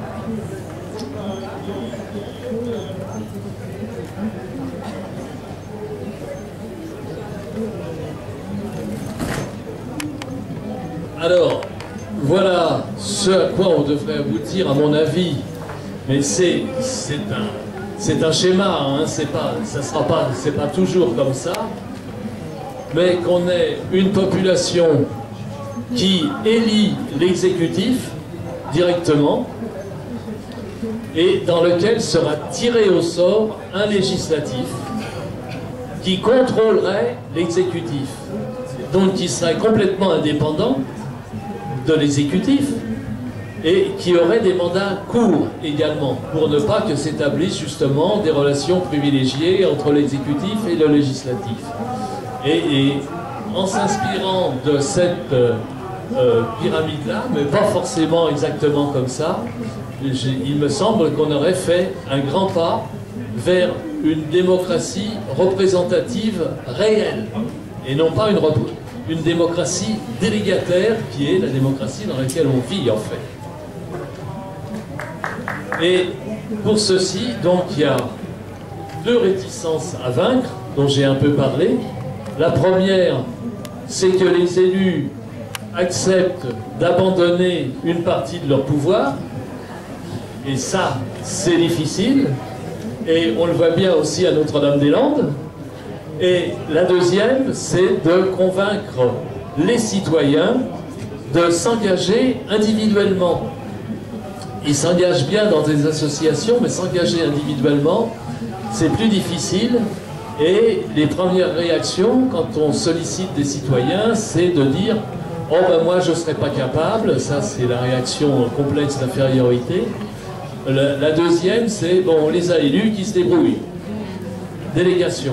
Alors, voilà ce à quoi on devrait aboutir à mon avis, mais c'est un, c'est un schéma, hein, c'est pas, ça sera pas, c'est pas toujours comme ça, mais qu'on ait une population qui élit l'exécutif directement et dans lequel sera tiré au sort un législatif qui contrôlerait l'exécutif, donc qui serait complètement indépendant de l'exécutif et qui aurait des mandats courts également, pour ne pas que s'établissent justement des relations privilégiées entre l'exécutif et le législatif. Et, et en s'inspirant de cette euh, euh, pyramide-là, mais pas forcément exactement comme ça, il me semble qu'on aurait fait un grand pas vers une démocratie représentative réelle, et non pas une, une démocratie délégataire, qui est la démocratie dans laquelle on vit en fait. Et pour ceci, donc, il y a deux réticences à vaincre, dont j'ai un peu parlé. La première, c'est que les élus acceptent d'abandonner une partie de leur pouvoir, et ça, c'est difficile, et on le voit bien aussi à Notre-Dame-des-Landes. Et la deuxième, c'est de convaincre les citoyens de s'engager individuellement. Ils s'engagent bien dans des associations, mais s'engager individuellement, c'est plus difficile. Et les premières réactions, quand on sollicite des citoyens, c'est de dire « Oh ben moi je ne serais pas capable », ça c'est la réaction complexe d'infériorité. La, la deuxième, c'est « Bon, on les a élus, qui se débrouillent ». Délégation.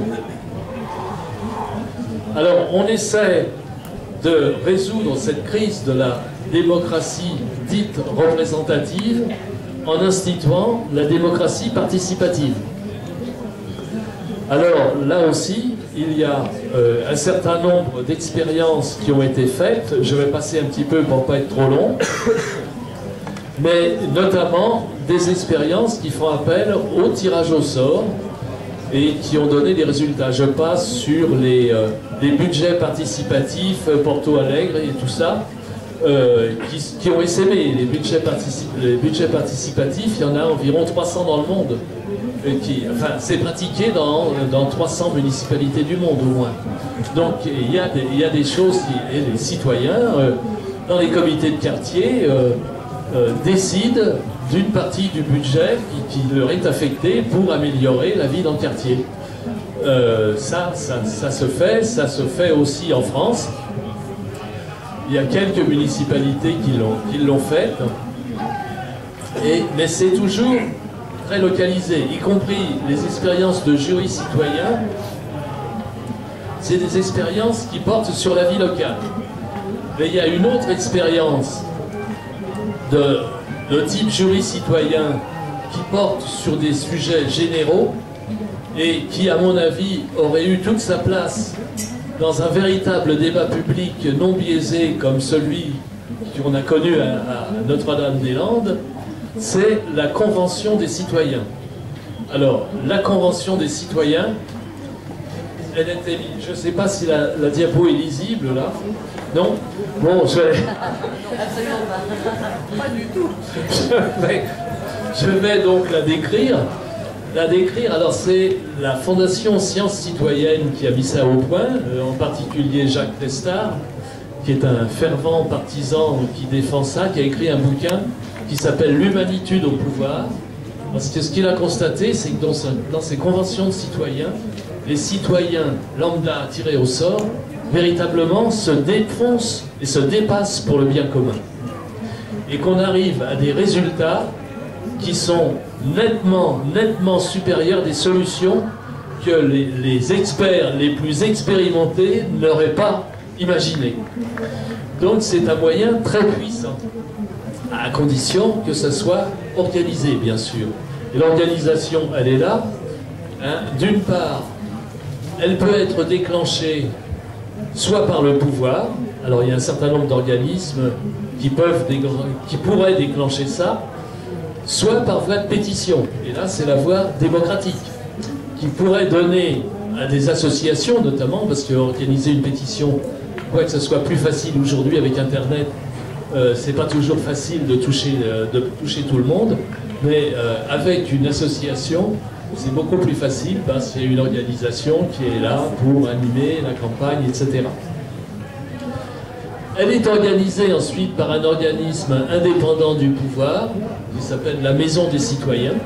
Alors on essaie de résoudre cette crise de la démocratie dite représentative en instituant la démocratie participative. Alors là aussi, il y a euh, un certain nombre d'expériences qui ont été faites. Je vais passer un petit peu pour ne pas être trop long, mais notamment des expériences qui font appel au tirage au sort et qui ont donné des résultats. Je passe sur les, euh, les budgets participatifs, Porto Alegre et tout ça, euh, qui, qui ont essaimé. Les budgets, particip les budgets participatifs, il y en a environ trois cents dans le monde. Qui, enfin, c'est pratiqué dans, dans trois cents municipalités du monde au moins. Donc il y a des, il y a des choses, qui, et les citoyens, euh, dans les comités de quartier, euh, euh, décident d'une partie du budget qui, qui leur est affectée pour améliorer la vie dans le quartier. Euh, ça, ça, ça se fait, ça se fait aussi en France. Il y a quelques municipalités qui l'ont qui l'ont fait, et, mais c'est toujours très localisé, y compris les expériences de jury citoyen. C'est des expériences qui portent sur la vie locale. Mais il y a une autre expérience de, de type jury citoyen qui porte sur des sujets généraux et qui, à mon avis, aurait eu toute sa place dans un véritable débat public non biaisé comme celui qu'on a connu à, à Notre-Dame-des-Landes. C'est la Convention des citoyens. Alors, la Convention des citoyens, elle était... Je ne sais pas si la, la diapo est lisible, là. Non? Bon, je vais... Absolument pas. Pas du tout. Je vais, je vais donc la décrire. La décrire, alors c'est la Fondation Sciences Citoyennes qui a mis ça au point, euh, en particulier Jacques Testard, qui est un fervent partisan qui défend ça, qui a écrit un bouquin qui s'appelle « L'humanitude au pouvoir ». Parce que ce qu'il a constaté, c'est que dans, ce, dans ces conventions de citoyens, les citoyens lambda tirés au sort, véritablement se défoncent et se dépassent pour le bien commun. Et qu'on arrive à des résultats qui sont nettement, nettement supérieurs des solutions que les, les experts les plus expérimentés n'auraient pas imaginées. Donc c'est un moyen très puissant, à condition que ça soit organisé, bien sûr. Et l'organisation, elle est là. Hein. D'une part, elle peut être déclenchée soit par le pouvoir. Alors il y a un certain nombre d'organismes qui peuvent, qui pourraient déclencher ça, soit par voie de pétition. Et là, c'est la voie démocratique, qui pourrait donner à des associations, notamment, parce qu'organiser une pétition, quoi que ce soit plus facile aujourd'hui avec Internet, euh, c'est pas toujours facile de toucher, euh, de toucher tout le monde, mais euh, avec une association, c'est beaucoup plus facile parce qu'il y a une organisation qui est là pour animer la campagne, et cetera. Elle est organisée ensuite par un organisme indépendant du pouvoir qui s'appelle la Maison des Citoyens.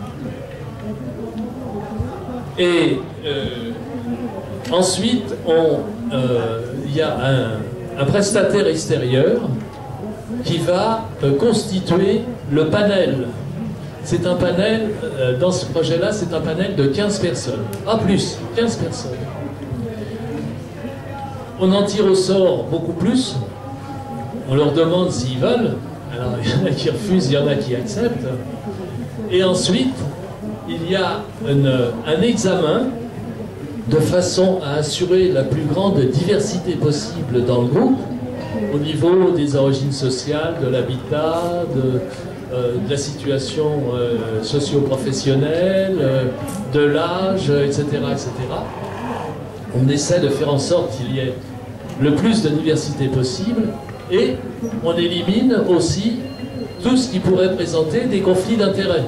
Et euh, ensuite, il euh, y a un, un prestataire extérieur qui va euh, constituer le panel. C'est un panel, euh, dans ce projet-là, c'est un panel de quinze personnes. Ah, plus, quinze personnes. On en tire au sort beaucoup plus. On leur demande s'ils veulent. Alors, il y en a qui refusent, il y en a qui acceptent. Et ensuite, il y a une, un examen de façon à assurer la plus grande diversité possible dans le groupe, au niveau des origines sociales, de l'habitat, de, euh, de la situation euh, socio-professionnelle, euh, de l'âge, et cetera, et cetera. On essaie de faire en sorte qu'il y ait le plus de diversité possible et on élimine aussi tout ce qui pourrait présenter des conflits d'intérêts.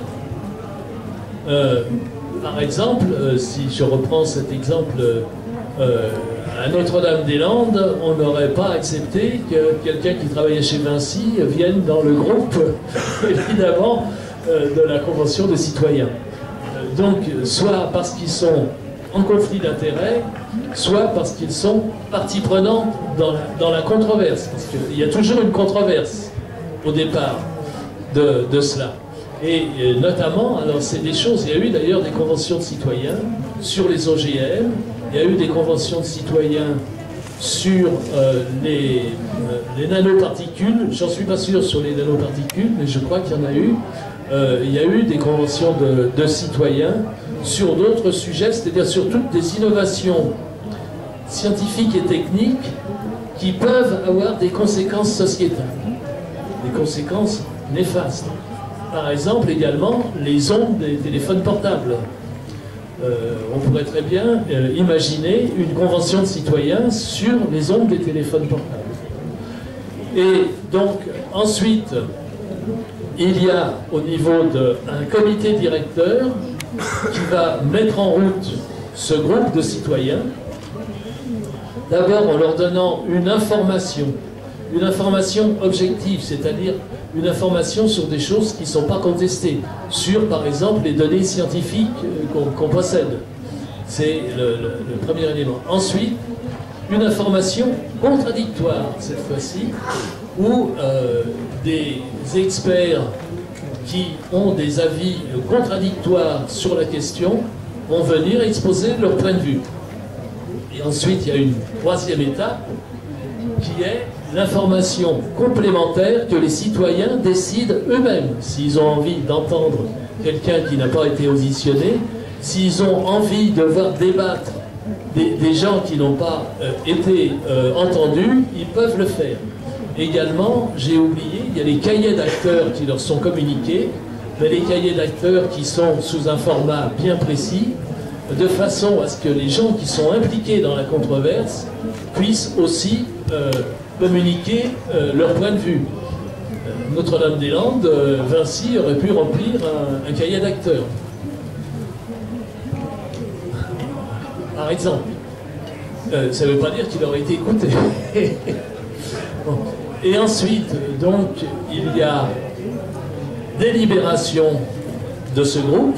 Euh, par exemple, euh, si je reprends cet exemple, euh, à Notre-Dame-des-Landes, on n'aurait pas accepté que quelqu'un qui travaillait chez Vinci vienne dans le groupe, évidemment, euh, de la Convention des citoyens. Euh, donc, soit parce qu'ils sont en conflit d'intérêts, soit parce qu'ils sont partie prenante dans la, dans la controverse. Parce qu'il y a toujours une controverse au départ de, de cela. Et euh, notamment, alors c'est des choses, il y a eu d'ailleurs des conventions de citoyens sur les O G M, il y a eu des conventions de citoyens sur euh, les, euh, les nanoparticules, j'en suis pas sûr sur les nanoparticules, mais je crois qu'il y en a eu. Euh, il y a eu des conventions de, de citoyens sur d'autres sujets, c'est-à-dire sur toutes des innovations scientifiques et techniques qui peuvent avoir des conséquences sociétales, des conséquences néfastes. Par exemple, également, les ondes des téléphones portables. Euh, on pourrait très bien euh, imaginer une convention de citoyens sur les ondes des téléphones portables. Et donc, ensuite, il y a au niveau d'un comité directeur qui va mettre en route ce groupe de citoyens, d'abord en leur donnant une information, une information objective, c'est-à-dire une information sur des choses qui ne sont pas contestées, sur par exemple les données scientifiques qu'on qu'on possède. C'est le, le, le premier élément. Ensuite, une information contradictoire, cette fois-ci, où euh, des experts qui ont des avis contradictoires sur la question vont venir exposer leur point de vue. Et ensuite, il y a une troisième étape qui est l'information complémentaire que les citoyens décident eux-mêmes. S'ils ont envie d'entendre quelqu'un qui n'a pas été auditionné, s'ils ont envie de voir débattre des, des gens qui n'ont pas euh, été euh, entendus, ils peuvent le faire. Également, j'ai oublié, il y a les cahiers d'acteurs qui leur sont communiqués, mais les cahiers d'acteurs qui sont sous un format bien précis, de façon à ce que les gens qui sont impliqués dans la controverse puissent aussi euh, communiquer euh, leur point de vue. Euh, Notre-Dame-des-Landes, euh, Vinci aurait pu remplir un, un cahier d'acteurs. Par exemple. Euh, ça ne veut pas dire qu'il aurait été écouté. Bon. Et ensuite, donc, il y a délibération de ce groupe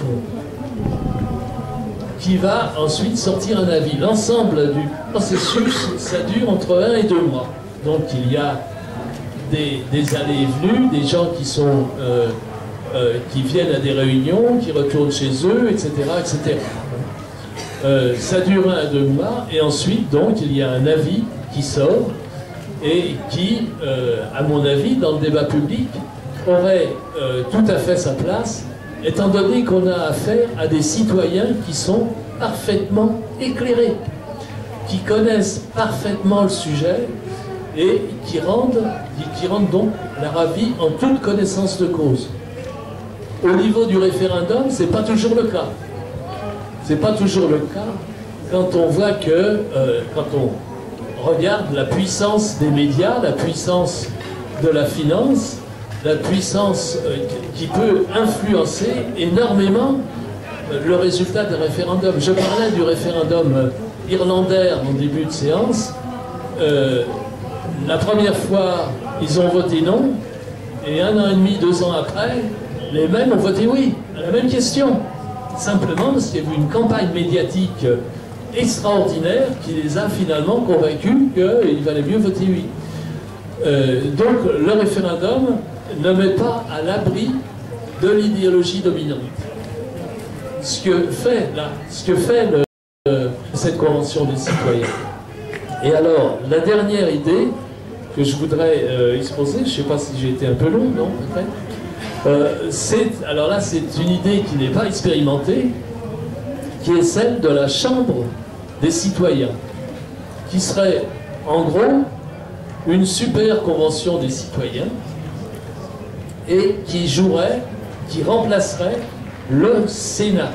qui va ensuite sortir un avis. L'ensemble du processus, ça dure entre un et deux mois. Donc il y a des, des allées et venues, des gens qui sont euh, euh, qui viennent à des réunions, qui retournent chez eux, et cetera, et cetera. Euh, ça dure un à deux mois, et ensuite donc il y a un avis qui sort et qui, euh, à mon avis, dans le débat public, aurait euh, tout à fait sa place, étant donné qu'on a affaire à des citoyens qui sont parfaitement éclairés, qui connaissent parfaitement le sujet et qui rendent, qui rendent donc leur avis en toute connaissance de cause. Au niveau du référendum, c'est pas toujours le cas. C'est pas toujours le cas quand on voit que, euh, quand on regarde la puissance des médias, la puissance de la finance, la puissance euh, qui peut influencer énormément le résultat des référendums. Je parlais du référendum irlandais en début de séance. Euh, la première fois, ils ont voté non, et un an et demi, deux ans après, les mêmes ont voté oui, à la même question. Simplement parce qu'il y a eu une campagne médiatique extraordinaire qui les a finalement convaincus qu'il valait mieux voter oui. Euh, donc le référendum ne met pas à l'abri de l'idéologie dominante. Ce que fait, là, ce que fait le, euh, cette convention des citoyens. Et alors, la dernière idée que je voudrais euh, exposer, je ne sais pas si j'ai été un peu long, non, peut-être euh, c'est, alors là, c'est une idée qui n'est pas expérimentée, qui est celle de la Chambre des citoyens, qui serait, en gros, une super convention des citoyens, et qui jouerait, qui remplacerait le Sénat.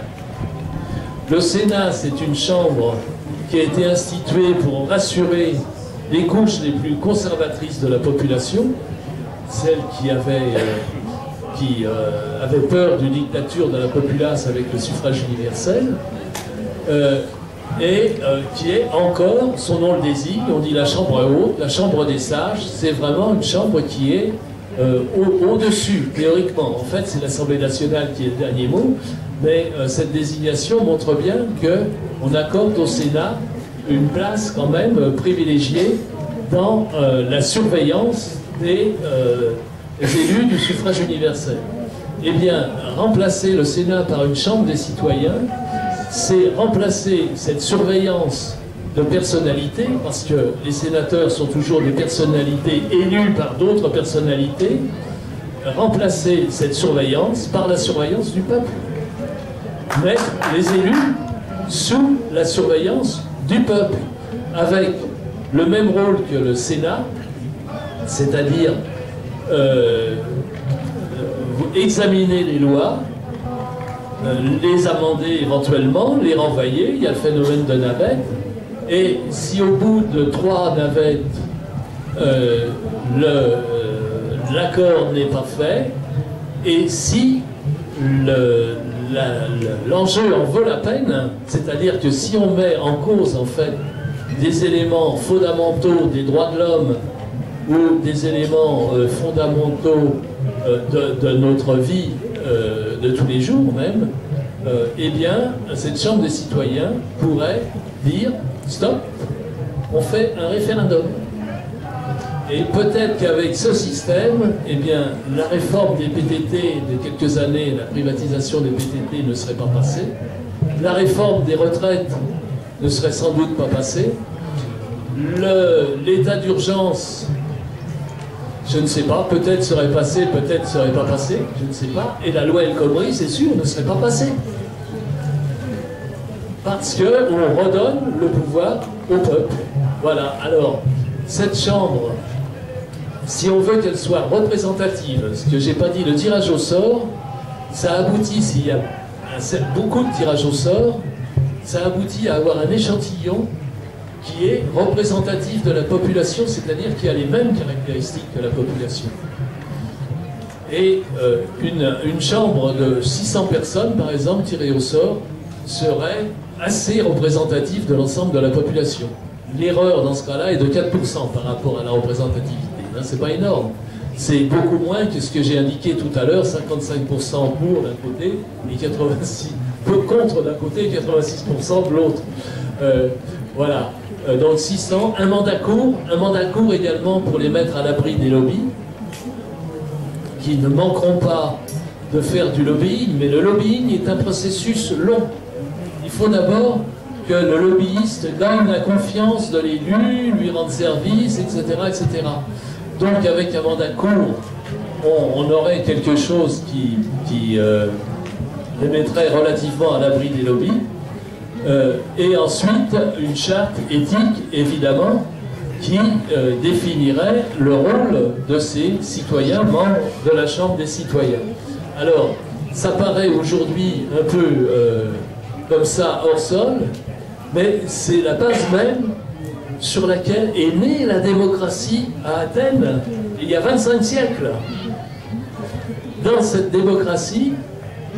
Le Sénat, c'est une chambre qui a été instituée pour rassurer les couches les plus conservatrices de la population, celles qui avaient, euh, qui, euh, avaient peur d'une dictature de la populace avec le suffrage universel, euh, et euh, qui est encore, son nom le désigne, on dit la chambre haute, la chambre des sages, c'est vraiment une chambre qui est euh, au-dessus, théoriquement. En fait, c'est l'Assemblée nationale qui est le dernier mot, mais euh, cette désignation montre bien qu'on accorde au Sénat une place quand même euh, privilégiée dans euh, la surveillance des, euh, des élus du suffrage universel. Eh bien, remplacer le Sénat par une chambre des citoyens, c'est remplacer cette surveillance de personnalités, parce que les sénateurs sont toujours des personnalités élues par d'autres personnalités, remplacer cette surveillance par la surveillance du peuple. Mettre les élus sous la surveillance du peuple, avec le même rôle que le Sénat, c'est-à-dire euh, examiner les lois, euh, les amender éventuellement, les renvoyer, il y a le phénomène de navette, et si au bout de trois navettes, euh, l'accord n'est pas fait, et si le l'enjeu en vaut la peine, c'est-à-dire que si on met en cause en fait des éléments fondamentaux des droits de l'homme ou des éléments euh, fondamentaux euh, de, de notre vie euh, de tous les jours même, euh, eh bien cette Chambre des citoyens pourrait dire stop, on fait un référendum. Et peut-être qu'avec ce système, eh bien, la réforme des P T T de quelques années, la privatisation des P T T ne serait pas passée, la réforme des retraites ne serait sans doute pas passée, l'état d'urgence, je ne sais pas, peut-être serait passé, peut-être serait pas passé, je ne sais pas, et la loi El Khomri, c'est sûr, ne serait pas passée. Parce qu'on redonne le pouvoir au peuple. Voilà, alors, cette chambre, si on veut qu'elle soit représentative, ce que j'ai pas dit, le tirage au sort, ça aboutit, s'il y a un, beaucoup de tirages au sort, ça aboutit à avoir un échantillon qui est représentatif de la population, c'est-à-dire qui a les mêmes caractéristiques que la population. Et euh, une, une chambre de six cents personnes, par exemple, tirée au sort, serait assez représentative de l'ensemble de la population. L'erreur dans ce cas-là est de quatre pour cent par rapport à la représentativité. Hein, c'est pas énorme. C'est beaucoup moins que ce que j'ai indiqué tout à l'heure, cinquante-cinq pour cent pour d'un côté et quatre-vingt-six pour cent contre d'un côté et quatre-vingt-six pour cent de l'autre. Euh, voilà. Euh, donc six cents, un mandat court, un mandat court également pour les mettre à l'abri des lobbies, qui ne manqueront pas de faire du lobbying, mais le lobbying est un processus long. Il faut d'abord que le lobbyiste gagne la confiance de l'élu, lui rende service, et cetera, et cetera. Donc avec un mandat court, on, on aurait quelque chose qui, qui euh, les mettrait relativement à l'abri des lobbies. Euh, et ensuite, une charte éthique, évidemment, qui euh, définirait le rôle de ces citoyens, membres de la Chambre des citoyens. Alors, ça paraît aujourd'hui un peu euh, comme ça, hors sol, mais c'est la base même sur laquelle est née la démocratie à Athènes, il y a vingt-cinq siècles. Dans cette démocratie,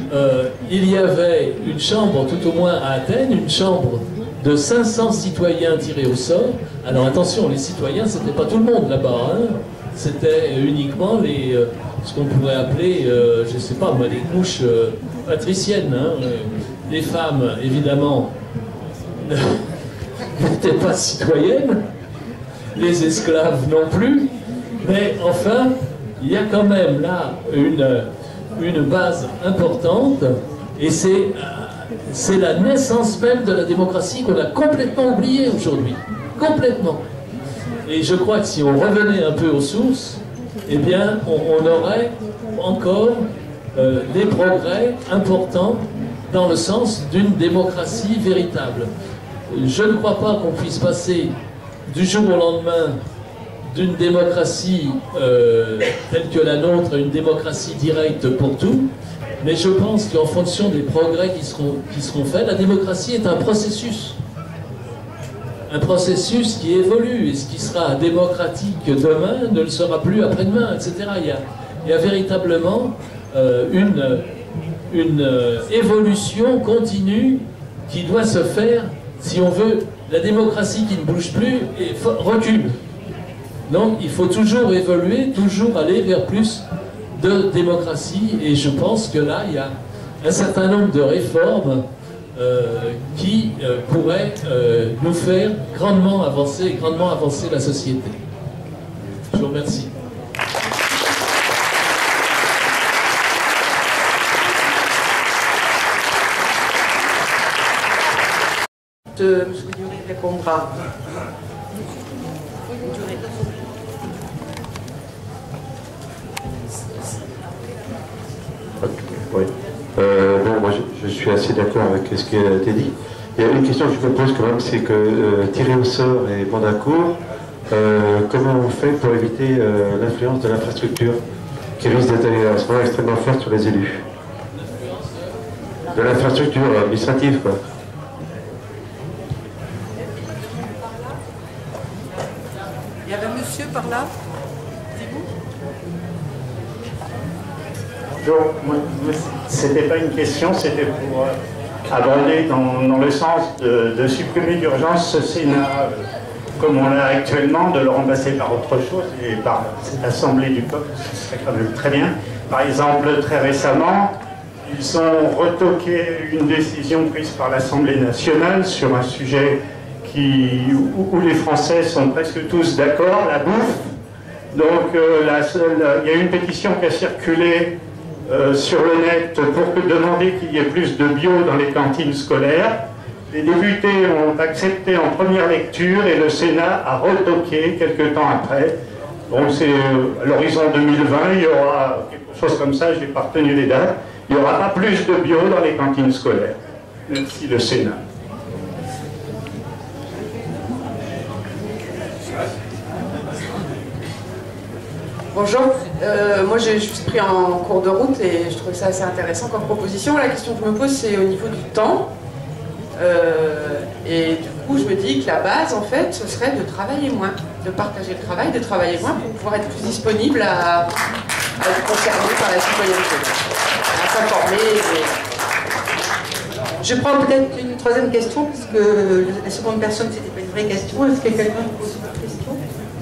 euh, il y avait une chambre, tout au moins à Athènes, une chambre de cinq cents citoyens tirés au sort. Alors attention, les citoyens, c'était pas tout le monde là-bas, hein. C'était uniquement les, euh, ce qu'on pourrait appeler, euh, je sais pas moi, les couches euh, patriciennes. Hein. Les femmes, évidemment, n'étaient pas citoyennes, les esclaves non plus, mais enfin, il y a quand même là une, une base importante, et c'est c'est la naissance même de la démocratie qu'on a complètement oubliée aujourd'hui, complètement. Et je crois que si on revenait un peu aux sources, eh bien, on, on aurait encore euh, des progrès importants dans le sens d'une démocratie véritable. Je ne crois pas qu'on puisse passer du jour au lendemain d'une démocratie euh, telle que la nôtre à une démocratie directe pour tout, mais je pense qu'en fonction des progrès qui seront, qui seront faits, la démocratie est un processus. Un processus qui évolue, et ce qui sera démocratique demain ne le sera plus après-demain, et cetera. Il y a, il y a véritablement euh, une, une euh, évolution continue qui doit se faire, si on veut, la démocratie qui ne bouge plus et recule. Donc il faut toujours évoluer, toujours aller vers plus de démocratie, et je pense que là, il y a un certain nombre de réformes Euh, qui euh, pourrait euh, nous faire grandement avancer, grandement avancer la société. Je vous remercie. De M. répondra. Oui. Euh, bon, moi je, je suis assez d'accord avec ce qui a été dit. Il y a une question que je me pose quand même, c'est que euh, tirer au sort et mandat court, euh, comment on fait pour éviter euh, l'influence de l'infrastructure qui risque d'être à ce moment extrêmement forte sur les élus? De l'infrastructure administrative, quoi. Il y avait un monsieur par là. Bonjour, c'était pas une question, c'était pour euh, aborder dans, dans le sens de, de supprimer d'urgence ce Sénat, euh, comme on l'a actuellement, de le remplacer par autre chose, et par cette Assemblée du peuple, ce serait quand même très bien. Par exemple, très récemment, ils ont retoqué une décision prise par l'Assemblée nationale sur un sujet qui, où, où les Français sont presque tous d'accord, la bouffe. Donc, euh, la seule, il y a une pétition qui a circulé Euh, sur le net pour que demander qu'il y ait plus de bio dans les cantines scolaires. Les députés ont accepté en première lecture et le Sénat a retoqué quelques temps après. Donc c'est euh, à l'horizon deux mille vingt, il y aura quelque chose comme ça, je n'ai pas retenu les dates, il n'y aura pas plus de bio dans les cantines scolaires. Merci le Sénat. Bonjour, euh, moi j'ai juste pris en cours de route et je trouvais ça assez intéressant comme proposition. La question que je me pose, c'est au niveau du temps. Euh, et du coup, je me dis que la base, en fait, ce serait de travailler moins, de partager le travail, de travailler moins pour pouvoir être plus disponible à, à être concerné par la citoyenneté, à s'informer. Et... Je prends peut-être une troisième question, parce que la seconde personne, c'était pas une vraie question. Est-ce que quelqu'un me pose une question ?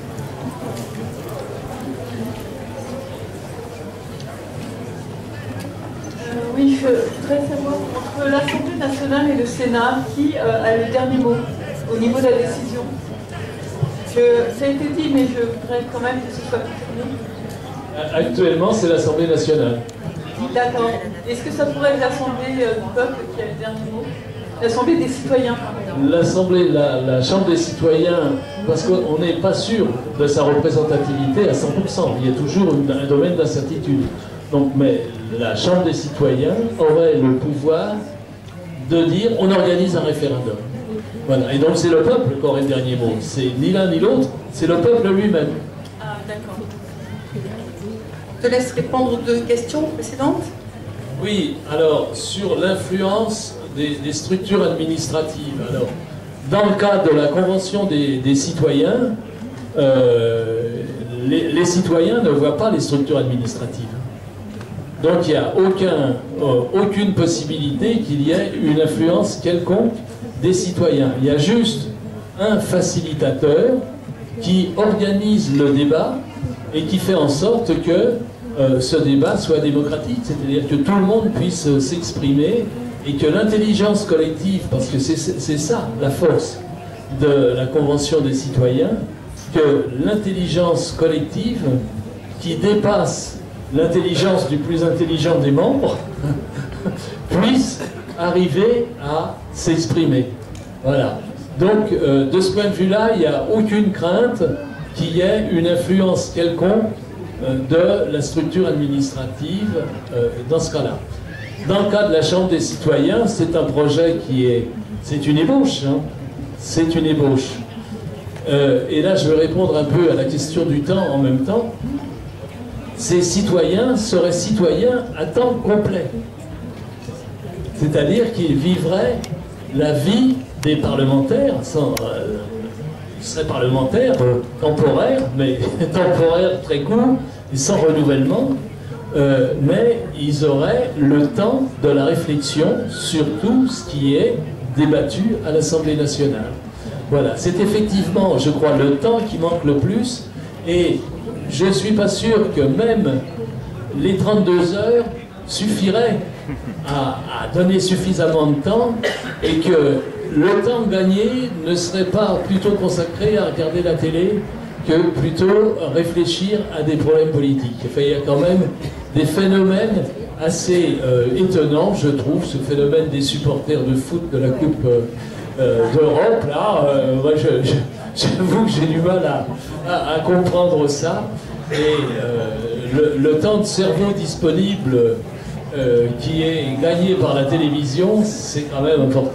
Oui, je voudrais savoir, entre l'Assemblée nationale et le Sénat, qui euh, a le dernier mot au niveau de la décision? Je, ça a été dit, mais je voudrais quand même que ce soit confirmé. Actuellement, c'est l'Assemblée nationale. D'accord. Est-ce que ça pourrait être l'Assemblée euh, du peuple qui a le dernier mot? L'Assemblée des citoyens. L'Assemblée, la, la Chambre des citoyens, parce qu'on n'est pas sûr de sa représentativité à cent pour cent. Il y a toujours une, un domaine d'incertitude. Donc, mais la Chambre des citoyens aurait le pouvoir de dire on organise un référendum. Voilà. Et donc c'est le peuple qui aurait le dernier mot. C'est ni l'un ni l'autre, c'est le peuple lui-même. Ah, d'accord. Je te laisse répondre aux deux questions précédentes. Oui, alors sur l'influence des, des structures administratives. Alors, dans le cadre de la Convention des, des citoyens, euh, les, les citoyens ne voient pas les structures administratives. Donc il n'y a aucun, euh, aucune possibilité qu'il y ait une influence quelconque des citoyens. Il y a juste un facilitateur qui organise le débat et qui fait en sorte que euh, ce débat soit démocratique, c'est-à-dire que tout le monde puisse euh, s'exprimer et que l'intelligence collective, parce que c'est ça la force de la Convention des citoyens, que l'intelligence collective qui dépasse l'intelligence du plus intelligent des membres puisse arriver à s'exprimer. Voilà. Donc, euh, de ce point de vue-là, il n'y a aucune crainte qu'il y ait une influence quelconque euh, de la structure administrative euh, dans ce cas-là. Dans le cas de la Chambre des citoyens, c'est un projet qui est... C'est une ébauche, hein. C'est une ébauche. Euh, et là, je vais répondre un peu à la question du temps en même temps. Ces citoyens seraient citoyens à temps complet. C'est-à-dire qu'ils vivraient la vie des parlementaires, sans, euh, ils seraient parlementaires euh, temporaires, mais temporaires très courts et sans renouvellement, euh, mais ils auraient le temps de la réflexion sur tout ce qui est débattu à l'Assemblée nationale. Voilà, c'est effectivement, je crois, le temps qui manque le plus, et je ne suis pas sûr que même les trente-deux heures suffiraient à, à donner suffisamment de temps, et que le temps gagné ne serait pas plutôt consacré à regarder la télé que plutôt réfléchir à des problèmes politiques. Enfin, il y a quand même des phénomènes assez euh, étonnants, je trouve, ce phénomène des supporters de foot de la Coupe euh, euh, d'Europe, là, euh, moi je, je, j'avoue que j'ai du mal à, à, à comprendre ça, et euh, le, le temps de cerveau disponible euh, qui est gagné par la télévision, c'est quand même important.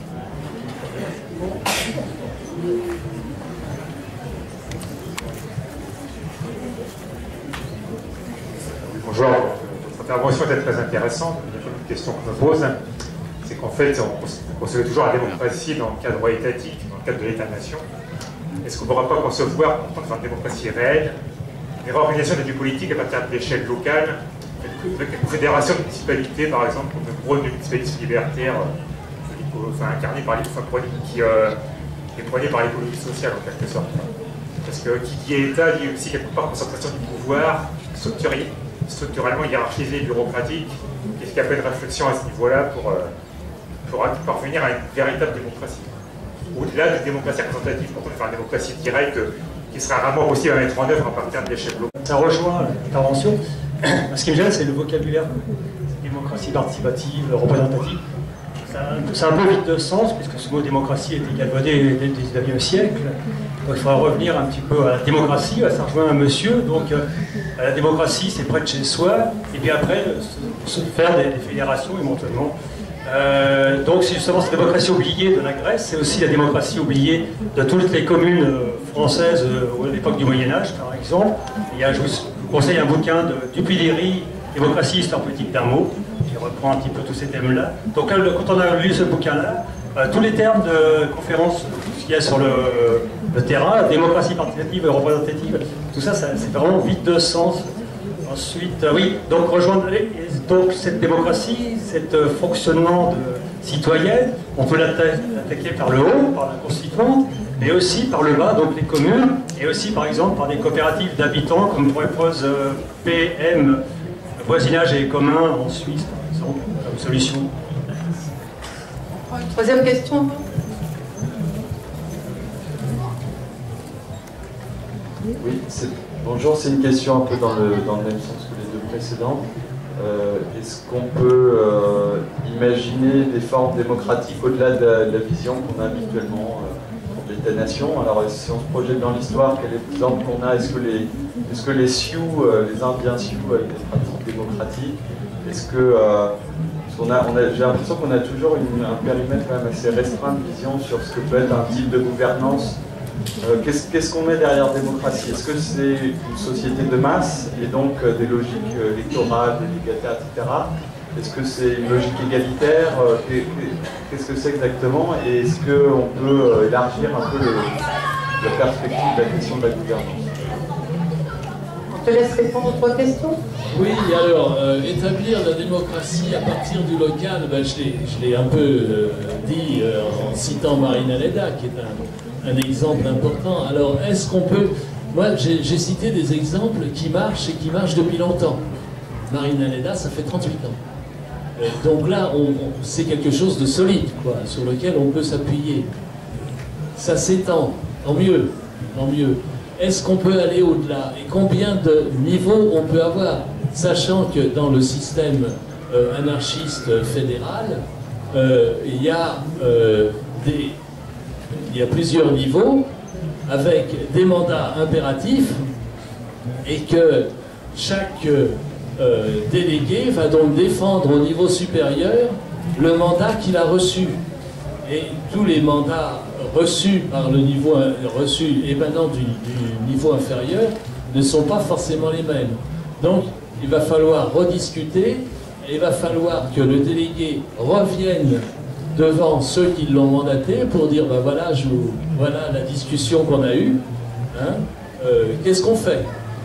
Bonjour, votre intervention était très intéressante. Une question que je me pose, c'est qu'en fait, on concevait toujours la démocratie dans le cadre étatique, dans le cadre de l'État-nation. Est-ce qu'on ne pourra pas concevoir, pour faire une démocratie réelle, une réorganisation de la vie politique à partir de l'échelle locale, avec une fédération de municipalités, par exemple, comme le gros municipalisme libertaire, enfin, incarné par les, enfin, qui euh, est prôné par l'écologie sociale, en quelque sorte. Parce que qui dit État dit aussi quelque part concentration du pouvoir, structuré, structurellement hiérarchisé, bureaucratique. Qu'est-ce qu'il y a pas de réflexion à ce niveau-là pour, euh, pour parvenir à une véritable démocratie? Au-delà de démocratie représentative, pour faire une démocratie directe qui sera rarement possible à mettre en œuvre à partir de l'échelle locale. Ça rejoint l'intervention. Ce qui me gêne, c'est le vocabulaire. Démocratie participative, représentative. C'est un peu vide de sens, puisque ce mot démocratie est galvaudé dès le dix-neuvième siècle. Donc il faudra revenir un petit peu à la démocratie, ça rejoint un monsieur. Donc euh, la démocratie, c'est près de chez soi, et puis après, se, se faire des, des fédérations éventuellement. Euh, donc c'est justement cette démocratie oubliée de la Grèce, c'est aussi la démocratie oubliée de toutes les communes françaises à l'époque du Moyen-Âge, par exemple. Il y a, je vous conseille un bouquin de Dupuy-Léry, Démocratie, histoire politique d'un mot, qui reprend un petit peu tous ces thèmes-là. Donc quand on a lu ce bouquin-là, euh, tous les termes de conférence qu'il y a sur le, le terrain, démocratie participative et représentative, tout ça, ça c'est vraiment vide de sens. Ensuite, euh, oui, donc rejoindre donc cette démocratie, cet euh, fonctionnement de citoyenne, on peut l'attaquer par le haut, par la constituante, mais aussi par le bas, donc les communes, et aussi par exemple par des coopératives d'habitants, comme propose euh, P M, voisinage et commun en Suisse, par exemple, comme solution. Troisième question. Oui, bonjour, c'est une question un peu dans le, dans le même sens que les deux précédentes. Euh, Est-ce qu'on peut euh, imaginer des formes démocratiques au-delà de, de la vision qu'on a habituellement euh, de l'État-nation? Alors, si on se projette dans l'histoire, quel est l'exemple qu'on a? Est-ce que les, est-ce que les Sioux, euh, les Indiens Sioux, avaient des pratiques démocratiques? Est-ce que euh, on a, on a, j'ai l'impression qu'on a toujours une, un périmètre quand même assez restreint de vision sur ce que peut être un type de gouvernance. Euh, Qu'est-ce qu'est-ce qu'on met derrière démocratie? Est-ce que c'est une société de masse et donc euh, des logiques euh, électorales, délégataires, et cetera? Est-ce que c'est une logique égalitaire? euh, Qu'est-ce que c'est exactement? Et est-ce qu'on peut euh, élargir un peu le, la perspective de la question de la gouvernance? Je te laisse répondre aux trois questions. Oui, alors, euh, établir la démocratie à partir du local, ben, je l'ai un peu euh, dit euh, en citant Marine Aleda, qui est un, un exemple important. Alors, est-ce qu'on peut... Moi, j'ai cité des exemples qui marchent et qui marchent depuis longtemps. Marine Aleda, ça fait trente-huit ans. Euh, donc là, on, on, c'est quelque chose de solide, quoi, sur lequel on peut s'appuyer. Ça s'étend, tant mieux, tant mieux. Est-ce qu'on peut aller au-delà? Et combien de niveaux on peut avoir? Sachant que dans le système euh, anarchiste fédéral, euh, il, y a, euh, des, il y a plusieurs niveaux avec des mandats impératifs et que chaque euh, délégué va donc défendre au niveau supérieur le mandat qu'il a reçu. Et tous les mandats reçus par le niveau reçus émanant du, du niveau inférieur ne sont pas forcément les mêmes. Donc il va falloir rediscuter, et il va falloir que le délégué revienne devant ceux qui l'ont mandaté pour dire ben voilà, je, voilà la discussion qu'on a eue, hein, euh, qu'est-ce qu'on fait?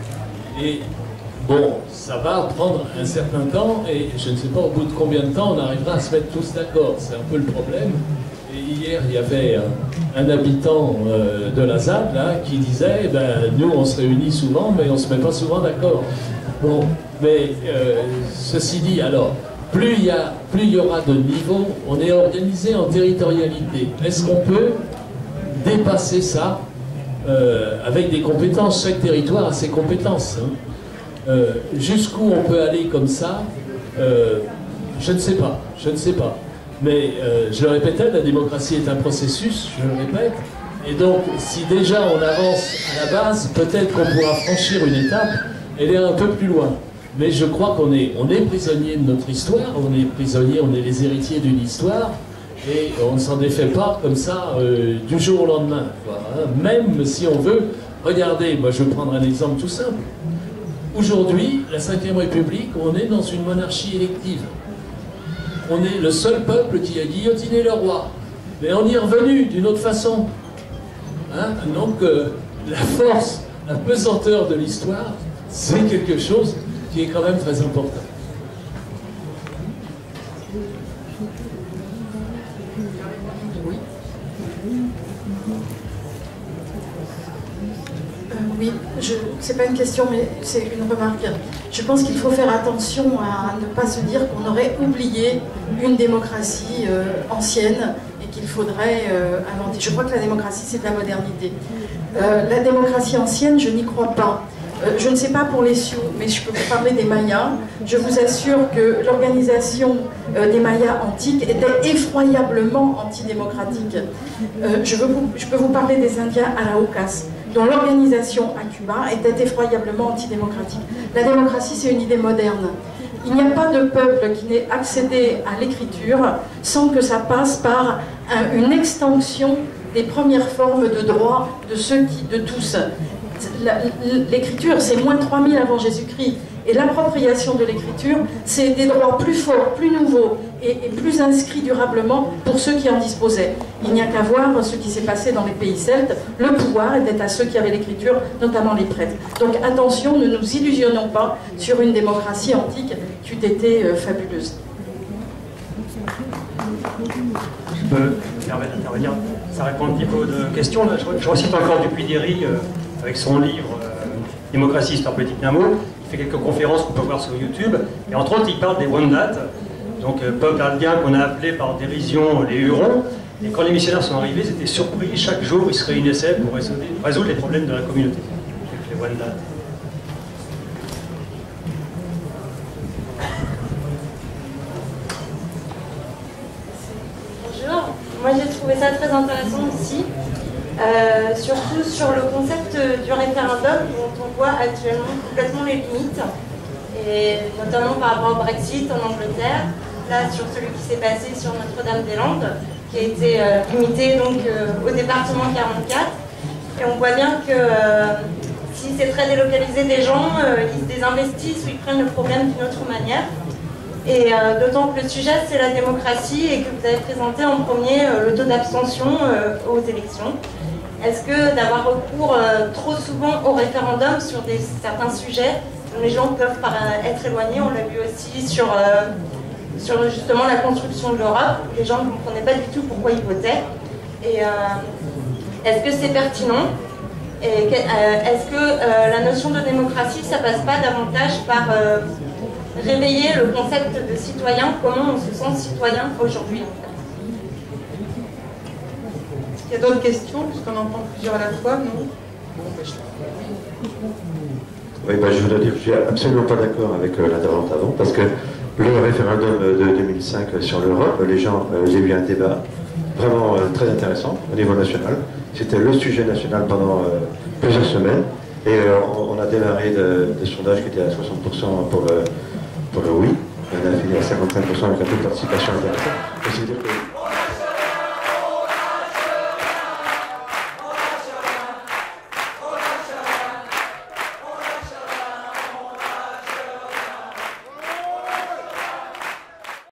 Et bon, ça va prendre un certain temps et je ne sais pas au bout de combien de temps on arrivera à se mettre tous d'accord, c'est un peu le problème. Et hier, il y avait un, un habitant euh, de la Z A D là, qui disait ben, nous, on se réunit souvent, mais on ne se met pas souvent d'accord. Bon, mais euh, ceci dit, alors, plus il y a, plus il y aura de niveaux, on est organisé en territorialité. Est-ce qu'on peut dépasser ça euh, avec des compétences? Chaque territoire a ses compétences. Hein. Euh, jusqu'où on peut aller comme ça, euh, je ne sais pas, je ne sais pas. Mais euh, je le répétais, la démocratie est un processus, je le répète, et donc si déjà on avance à la base, peut-être qu'on pourra franchir une étape et aller un peu plus loin. Mais je crois qu'on est, on est prisonnier de notre histoire, on est prisonnier, on est les héritiers d'une histoire, et on ne s'en défait pas comme ça euh, du jour au lendemain, quoi, hein. Même si on veut, regardez, moi je vais prendre un exemple tout simple. Aujourd'hui, la cinquième République, on est dans une monarchie élective. On est le seul peuple qui a guillotiné le roi. Mais on y est revenu d'une autre façon. Hein? Donc, euh, la force, la pesanteur de l'histoire, c'est quelque chose qui est quand même très important. Oui. Euh, oui, je, c'est pas une question, mais c'est une remarque. Je pense qu'il faut faire attention à ne pas se dire qu'on aurait oublié une démocratie euh, ancienne et qu'il faudrait euh, inventer. Je crois que la démocratie, c'est de la modernité. Euh, la démocratie ancienne, je n'y crois pas. Euh, je ne sais pas pour les Sioux, mais je peux vous parler des Mayas. Je vous assure que l'organisation euh, des Mayas antiques était effroyablement antidémocratique. Euh, je, veux vous, je peux vous parler des Indiens Araucas, dont l'organisation à Cuba était effroyablement antidémocratique. La démocratie, c'est une idée moderne. Il n'y a pas de peuple qui n'ait accédé à l'écriture sans que ça passe par un, une extension des premières formes de droit de ceux qui, de tous. L'écriture, c'est moins trois mille avant Jésus-Christ. Et l'appropriation de l'écriture, c'est des droits plus forts, plus nouveaux et, et plus inscrits durablement pour ceux qui en disposaient. Il n'y a qu'à voir ce qui s'est passé dans les pays celtes. Le pouvoir était à ceux qui avaient l'écriture, notamment les prêtres. Donc attention, ne nous illusionnons pas sur une démocratie antique qui eût été euh, fabuleuse. Je peux me permettre d'intervenir. Ça répond un petit peu de questions. Là, je, je recite encore Dupuy-Derry euh, avec son livre euh, Démocratie, histoire politique d'un mot. Il fait quelques conférences qu'on peut voir sur YouTube. Et entre autres, il parle des Wendat, donc euh, peuple indien qu'on a appelé par dérision les Hurons. Et quand les missionnaires sont arrivés, ils étaient surpris. Chaque jour, ils se réunissaient pour résoudre, résoudre les problèmes de la communauté. Les Wendat. Bonjour. Moi, j'ai trouvé ça très intéressant aussi. Euh, surtout sur le concept du référendum dont on voit actuellement complètement les limites, et notamment par rapport au Brexit en Angleterre, là sur celui qui s'est passé sur Notre-Dame-des-Landes, qui a été euh, limité donc, euh, au département quarante-quatre, et on voit bien que euh, si c'est très délocalisé des gens, euh, ils se désinvestissent ou ils prennent le problème d'une autre manière. Et euh, d'autant que le sujet c'est la démocratie et que vous avez présenté en premier euh, le taux d'abstention euh, aux élections. Est-ce que d'avoir recours euh, trop souvent au référendum sur des, certains sujets dont les gens peuvent par, euh, être éloignés, on l'a vu aussi sur, euh, sur justement la construction de l'Europe, les gens ne comprenaient pas du tout pourquoi ils votaient. Et euh, est-ce que c'est pertinent? Et que, euh, est-ce que euh, la notion de démocratie, ça passe pas davantage par euh, réveiller le concept de citoyen? Comment on se sent citoyen aujourd'hui en fait? Il y a d'autres questions, puisqu'on en prend plusieurs à la fois, non? Oui, bah, je voudrais dire que je suis absolument pas d'accord avec euh, l'intervenante avant, parce que le référendum de deux mille cinq sur l'Europe, les gens, euh, j'ai eu un débat vraiment euh, très intéressant au niveau national. C'était le sujet national pendant euh, plusieurs semaines, et euh, on, on a démarré de, des sondages qui étaient à soixante pour cent pour le, pour le oui, on a fini à cinquante-cinq pour cent avec un taux de participation intéressant. C'est-à-dire que